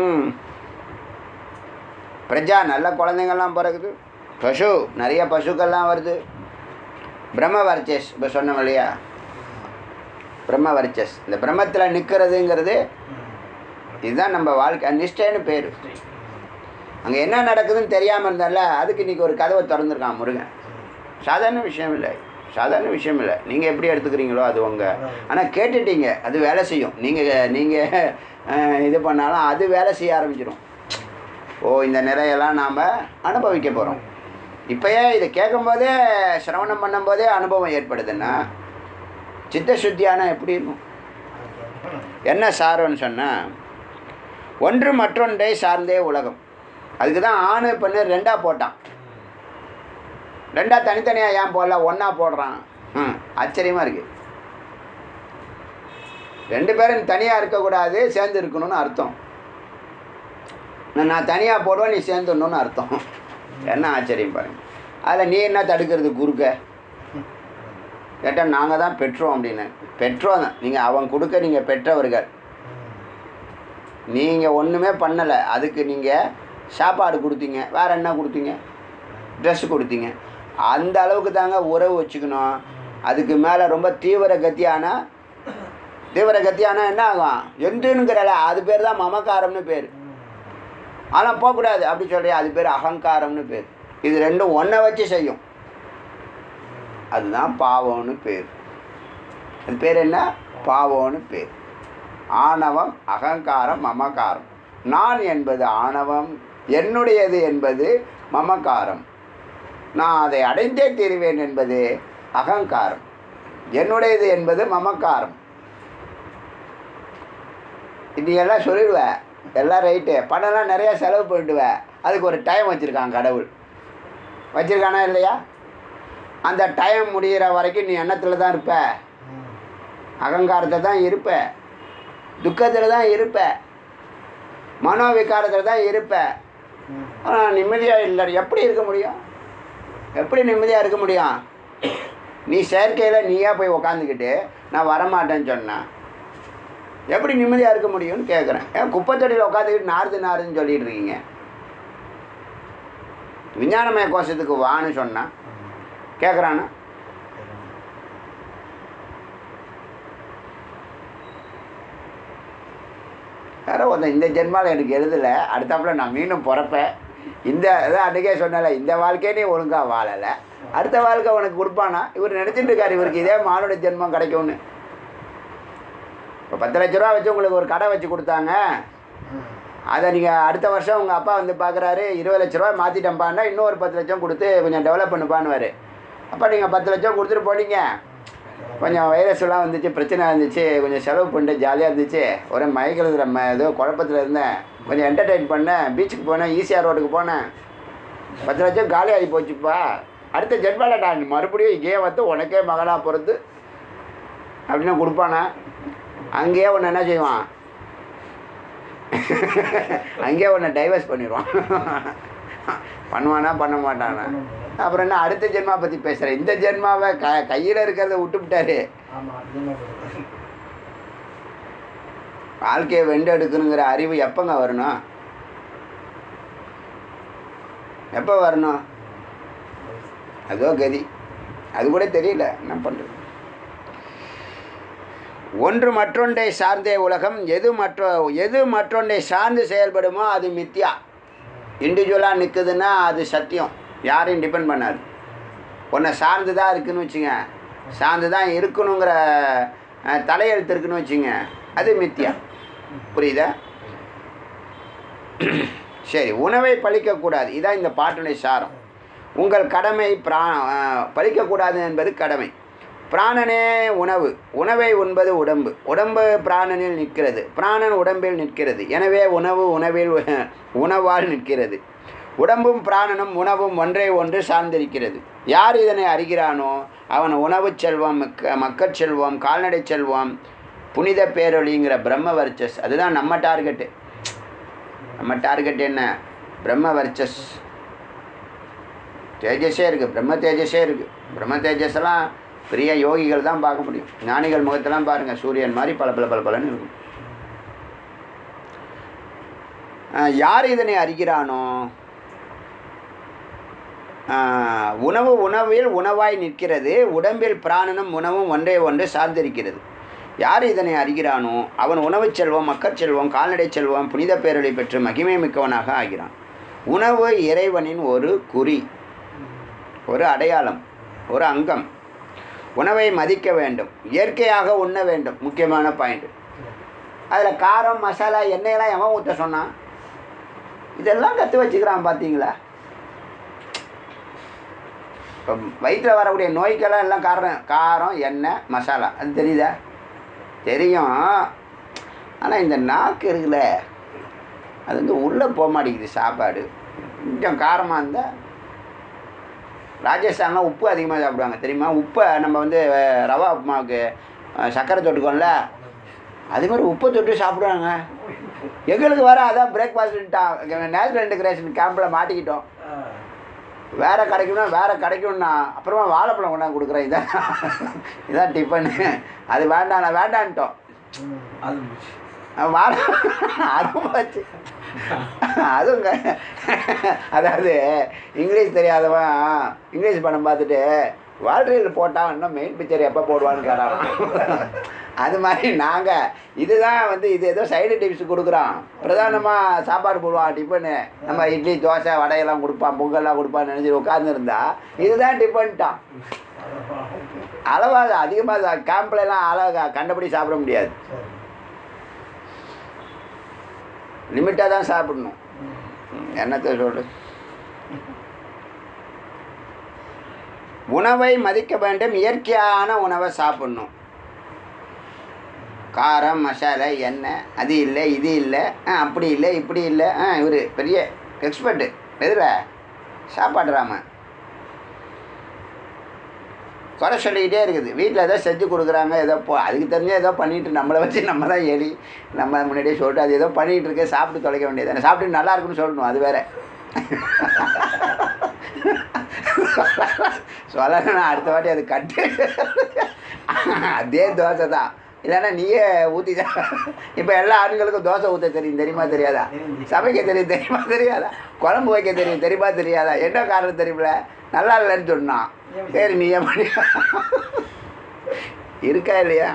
பிரஜா, நல்ல குழந்தைங்கள்லாம் பிறகுது. பசு, நிறைய பசுக்கள்லாம் வருது. பிரம்ம வர்ச்சஸ், இப்போ சொன்னோம் இல்லையா, பிரம்ம வர்ச்சஸ். இந்த பிரம்மத்தில் நிற்கிறதுங்கிறது இதுதான் நம்ம வாழ்க்கை, நிஷ்டைன்னு பேர். அங்கே என்ன நடக்குதுன்னு தெரியாமல் இருந்தால அதுக்கு இன்றைக்கி ஒரு கதவை திறந்துருக்கான் முருகன். சாதாரண விஷயம் இல்லை, சாதாரண விஷயம் இல்லை. நீங்கள் எப்படி எடுத்துக்கிறீங்களோ அது உங்கள், ஆனால் கேட்டுட்டீங்க, அது வேலை செய்யும். நீங்கள் இது பண்ணாலும் அது வேலை செய்ய ஆரம்பிச்சிடும். ஓ, இந்த நிலையெல்லாம் நாம் அனுபவிக்க போகிறோம். இப்போயே இதை கேட்கும்போதே, சிரவணம் பண்ணும்போதே அனுபவம் ஏற்படுதுன்னா சித்த சுத்தியானா எப்படி இருக்கும்? என்ன சாரம்னு சொன்னால், ஒன்று மற்றொன்றை சார்ந்தே உலகம். அதுக்கு தான் ஆணு பெண்ணு ரெண்டாக போட்டான். ரெண்டாக தனித்தனியாக ஏன் போடல, ஒன்றா போடுறான்? ஆச்சரியமாக இருக்குது. ரெண்டு பேரும் தனியாக இருக்கக்கூடாது, சேர்ந்து இருக்கணும்னு அர்த்தம். நான் தனியாக போடுவேன், நீ சேர்ந்துடணும்னு அர்த்தம். என்ன ஆச்சரியம் பாருங்கள். அதில் நீ என்ன தடுக்கிறது குறுக்க? கேட்டால் நாங்கள் தான் பெற்றோம் அப்படின்னு. பெற்றோம் தான் நீங்கள், அவன் கொடுக்க நீங்கள் பெற்றவர்கள். நீங்கள் ஒன்றுமே பண்ணலை, அதுக்கு நீங்கள் சாப்பாடு கொடுத்தீங்க, வேறு என்ன கொடுத்தீங்க, ட்ரெஸ்ஸு கொடுத்தீங்க. அந்த அளவுக்கு தாங்க உறவு வச்சுக்கணும். அதுக்கு மேலே ரொம்ப தீவிர கத்தியானா என்ன ஆகும், எந்துங்கிறல அது பேர் தான் மமக்காரம்னு பேர். ஆனால் போகக்கூடாது அப்படி சொல்கிறேன், அது பேர் அகங்காரம்னு பேர். இது ரெண்டும் ஒன்றை வச்சு செய்யும், அதுதான் பாவம்னு பேர். அது பேர் என்ன, பாவம்னு பேர். ஆணவம், அகங்காரம், மமக்காரம். நான் என்பது ஆணவம், என்னுடையது என்பது மமக்காரம். நான் அதை அடைந்தே தீருவேன் என்பது அகங்காரம், என்னுடையது என்பது மமக்காரம். இது எல்லாம் சொல்லிடுவேன், எல்லாம் ரைட்டு. பணம்லாம் நிறையா செலவு பண்ணிடுவேன், அதுக்கு ஒரு டைம் வச்சுருக்கான் கடவுள். வச்சுருக்கானா இல்லையா? அந்த டைம் முடிகிற வரைக்கும் நீ எண்ணத்தில் தான் இருப்ப, அகங்காரத்தை தான் இருப்ப, துக்கத்தில் தான் இருப்ப, மனோவிகாரத்தில் தான் இருப்ப. ஆனால் நிம்மதியாக இல்லை. எப்படி இருக்க முடியும்? எப்படி நிம்மதியாக இருக்க முடியும்? நீ செயற்கையில் நீயா போய் உக்காந்துக்கிட்டு நான் வரமாட்டேன்னு சொன்னேன், எப்படி நிம்மதியாக இருக்க முடியும்னு கேட்குறேன். ஏன் குப்பைத்தொட்டியில் உட்காந்துக்கிட்டு நாருதுன்னு சொல்லிட்டு இருக்கீங்க? விஞ்ஞானமய கோஷத்துக்கு வான்னு சொன்னான், கேட்குறானா? வேறு ஒருத்தன் இந்த ஜென்மாவில் எனக்கு எழுதலை, அடுத்தாப்புல நான் மீண்டும் பிறப்பேன், இந்த இதான் அன்றைக்கே சொன்னல, இந்த வாழ்க்கையே நீ ஒழுங்காக வாழலை, அடுத்த வாழ்க்கை உனக்கு கொடுப்பானா? இவர் நினச்சிட்டு இருக்கார் இவருக்கு இதே மானுட ஜென்மம் கிடைக்கும்னு. இப்போ 10 லட்ச ரூபா வச்சு உங்களுக்கு ஒரு கடை வச்சு கொடுத்தாங்க, அதை நீங்கள் அடுத்த வருஷம் உங்கள் அப்பா வந்து பார்க்குறாரு, 20 லட்ச ரூபா மாற்றிட்டப்பான்னா இன்னும் ஒரு 10 லட்சம் கொடுத்து கொஞ்சம் டெவலப் பண்ணுப்பான்னுவார். அப்போ நீங்கள் 10 லட்சம் கொடுத்துட்டு போனீங்க, கொஞ்சம் வைரஸ்லாம் வந்துச்சு, பிரச்சனை இருந்துச்சு, கொஞ்சம் செலவு பண்ணிட்டு ஜாலியாக இருந்துச்சு, ஒரே மயக்கிறது, நம்ம ஏதோ குழப்பத்தில் இருந்தேன், கொஞ்சம் என்டர்டெயின் பண்ணேன், பீச்சுக்கு போனேன், ஈசிஆர் ரோட்டுக்கு போனேன், 10 லட்சம் காலி ஆகி போச்சுப்பா, அடுத்த ஜென்மாவில் நான் மறுபடியும் இங்கேயே வந்து உனக்கே மகனாக பிறந்து அப்படின்னா கொடுப்பானா? அங்கேயே ஒன்று என்ன செய்வான், அங்கேயே ஒன்று டைவர்ஸ் பண்ணிடுவான். பண்ணுவானா பண்ண மாட்டானா? அப்புறம் என்ன அடுத்த ஜென்மா பற்றி பேசுகிறேன், இந்த ஜென்மாவை கையில் இருக்கிறத விட்டுவிட்டாரு. வாழ்க்கையை வெண்டெடுக்கணுங்கிற அறிவு எப்போங்க வரணும்? எப்போ வரணும்? அதோ கதி, அது கூட தெரியல, என்ன பண்ணுறது? ஒன்று மற்றொன்றை சார்ந்தே உலகம். எது மற்றொன்றை சார்ந்து செயல்படுமோ அது மித்யா. இண்டிவிஜுவலாக நிற்குதுன்னா அது சத்தியம், யாரையும் டிபெண்ட் பண்ணாது. ஒன்றை சார்ந்து தான் இருக்குதுன்னு வச்சுங்க, சார்ந்து தான் இருக்கணுங்கிற தலையெழுத்து இருக்குன்னு வச்சுங்க, அது மித்தியா. புரியுதா? சரி, உணவை பழிக்கக்கூடாது, இதான் இந்த பாட்டுடைய சாரம். உங்கள் கடமை பழிக்கக்கூடாது என்பது கடமை. பிராணனே உணவு, உணவை உண்பது உடம்பு, உடம்பு பிராணனில் நிற்கிறது, பிராணன் உடம்பில் நிற்கிறது. எனவே உணவு உணவில் உணவால் நிற்கிறது. உடம்பும் பிராணனும் உணவும் ஒன்றை ஒன்று சார்ந்திருக்கிறது. யார் இதனை அறிகிறானோ அவன் உணவு செல்வம், மக்கள் செல்வம், கால்நடை செல்வம், புனித பேரொழிங்கிற பிரம்ம வர்ச்சஸ், அதுதான் நம்ம டார்கெட்டு. நம்ம டார்கெட் என்ன? பிரம்ம வர்ச்சஸ். தேஜஸே இருக்குது, பிரம்ம தேஜஸே இருக்குது. பிரம்ம தேஜஸெல்லாம் பெரிய யோகிகள் தான் பார்க்க முடியும். ஞானிகள் முகத்தெல்லாம் பாருங்கள், சூரியன் மாதிரி பலன்னு இருக்கும். யார் இதனை அறிகிறானோ உணவு உணவில் உணவாய் நிற்கிறது, உடம்பில் பிராணனும் உணவும் ஒன்றை ஒன்று சார்ந்திருக்கிறது. யார் இதனை அறிகிறானோ அவன் உணவு செல்வம், மக்கள் செல்வம், கால்நடை செல்வம், புனித பேரொளி பெற்று மகிமை மிக்கவனாக ஆகிறான். உணவு இறைவனின் ஒரு குறி, ஒரு அடையாளம், ஒரு அங்கம். உணவை மதிக்க வேண்டும், இயற்கையாக உண்ண வேண்டும். முக்கியமான பாயிண்ட். அதில் காரம், மசாலா, எண்ணெயெல்லாம் எவன் ஊற்ற சொன்னான்? இதெல்லாம் கற்று வச்சுக்கிறான் பார்த்தீங்களா? இப்போ வயிற்றில் வரக்கூடிய நோய்க்கெல்லாம் எல்லாம் காரம், எண்ணெய், மசாலா, அது தெரியுதா? தெரியும். ஆனால் இந்த நாக்கு இருக்குல்ல, அது வந்து உள்ளே போக மாட்டேங்குது. சாப்பாடு கொஞ்சம் காரமாக இருந்தால், ராஜஸ்தான்லாம் உப்பு அதிகமாக சாப்பிடுவாங்க தெரியுமா? உப்பை நம்ம வந்து ரவா உப்புமாவுக்கு சர்க்கரை தொட்டுக்கோம்ல, அது மாதிரி உப்பை தொட்டு சாப்பிடுவாங்க. எங்களுக்கு வர அதான் பிரேக்ஃபாஸ்ட்டாக நேச்சுரல் இன்டகிரேஷன் கேம்பில் மாட்டிக்கிட்டோம். வேறு கிடைக்கும்னா அப்புறமா வாழைப்பழம் கொண்டாந்து கொடுக்குறேன், இதான் டிஃபனு. அது வேண்டாம், நான் வேண்டான்ட்டோம். அதுவும் போச்சு. அதுவும் அதாவது இங்கிலீஷ் தெரியாதவன் இங்கிலீஷ் படம் பார்த்துட்டு வால்ட்ரீல் போட்டால் இன்னும் மெயின் பிக்சர் எப்போ போடுவான்னு கேட்டாலும். அது மாதிரி நாங்கள் இதுதான் வந்து இது ஏதோ சைடு டிப்ஸ் கொடுக்குறோம். பிரதானமாக சாப்பாடு போடுவான் டிஃபனு. நம்ம இட்லி, தோசை, வடையெல்லாம் கொடுப்பான், பொங்கல்லாம் கொடுப்பான்னு நினச்சி உட்காந்துருந்தா இதுதான் டிஃபன்ட்டான். அளவாக அதிகமாக கேம்ப்லலாம் அளவு கண்டபடி சாப்பிட முடியாது. லிமிட்டாக தான் சாப்பிடணும். என்னத்தை சொல்கிறது? உணவை மதிக்க வேண்டும், இயற்கையான உணவை சாப்பிட்ணும். காரம், மசாலா, எண்ணெய், அது இல்லை, இது இல்லை, அப்படி இல்லை, இப்படி இல்லை. இவர் பெரிய எக்ஸ்பர்ட்டு எதில் சாப்பாடுறாம குறை சொல்லிக்கிட்டே இருக்குது. வீட்டில் ஏதோ செஞ்சு கொடுக்குறாங்க, ஏதோ அதுக்கு தெரிஞ்ச ஏதோ பண்ணிட்டு நம்மளை வச்சு நம்ம தான் எலி. நம்ம முன்னாடியே சொல்லிட்டு அது ஏதோ பண்ணிகிட்டு இருக்க, சாப்பிட்டு தொலைக்க வேண்டியது. சாப்பிட்டு நல்லா இருக்குன்னு சொல்லணும், அது வேறு. சொல்லணும்னா அடுத்த வாட்டி அது கட்டு அதே தோசை தான். இல்லைன்னா நீயே ஊற்றி இப்போ எல்லா ஆண்களுக்கும் தோசை ஊற்ற தெரியும், தெரியுமா தெரியாதா? சமைக்க தெரியும், தெரியுமா தெரியாதா? குழம்பு வைக்க தெரியும், தெரியுமா தெரியாதா? என்ன காரணம் தெரியுமில்ல? நல்லா இல்லைன்னு சொன்னான். சரி, நீ எப்படி இருக்கா இல்லையா?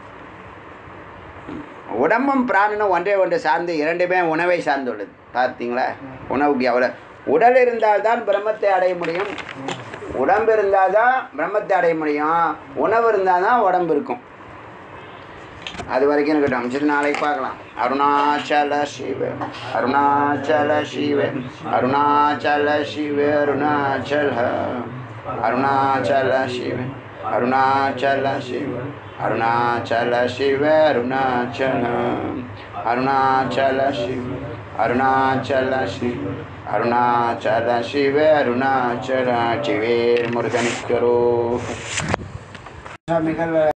உடம்பும் பிராணனும் ஒன்றே ஒன்று சார்ந்து, இரண்டுமே உணவை சார்ந்துள்ளது. பார்த்தீங்களா? உணவுக்கு எவ்வளோ. உடல் இருந்தால்தான் பிரம்மத்தை அடைய முடியும், உடம்பு இருந்தால் தான் பிரம்மத்தை அடைய முடியும், உணவு இருந்தால் தான் உடம்பு இருக்கும். அது வரைக்கும் இருக்கட்டும். சரி, நாளைக்கு பார்க்கலாம். அருணாச்சல சிவ, அருணாச்சல சிவ, அருணாச்சல சிவ, அருணாச்சல, அருணாச்சல சிவ, அருணாச்சல சிவ, அருணாச்சல சிவ, அருணாச்சல, அருணாச்சல சிவ, அருணாச்சல சிவ, அருணாச்சல சிவ, அருணாச்சல சிவே முருகனுக்கரோ.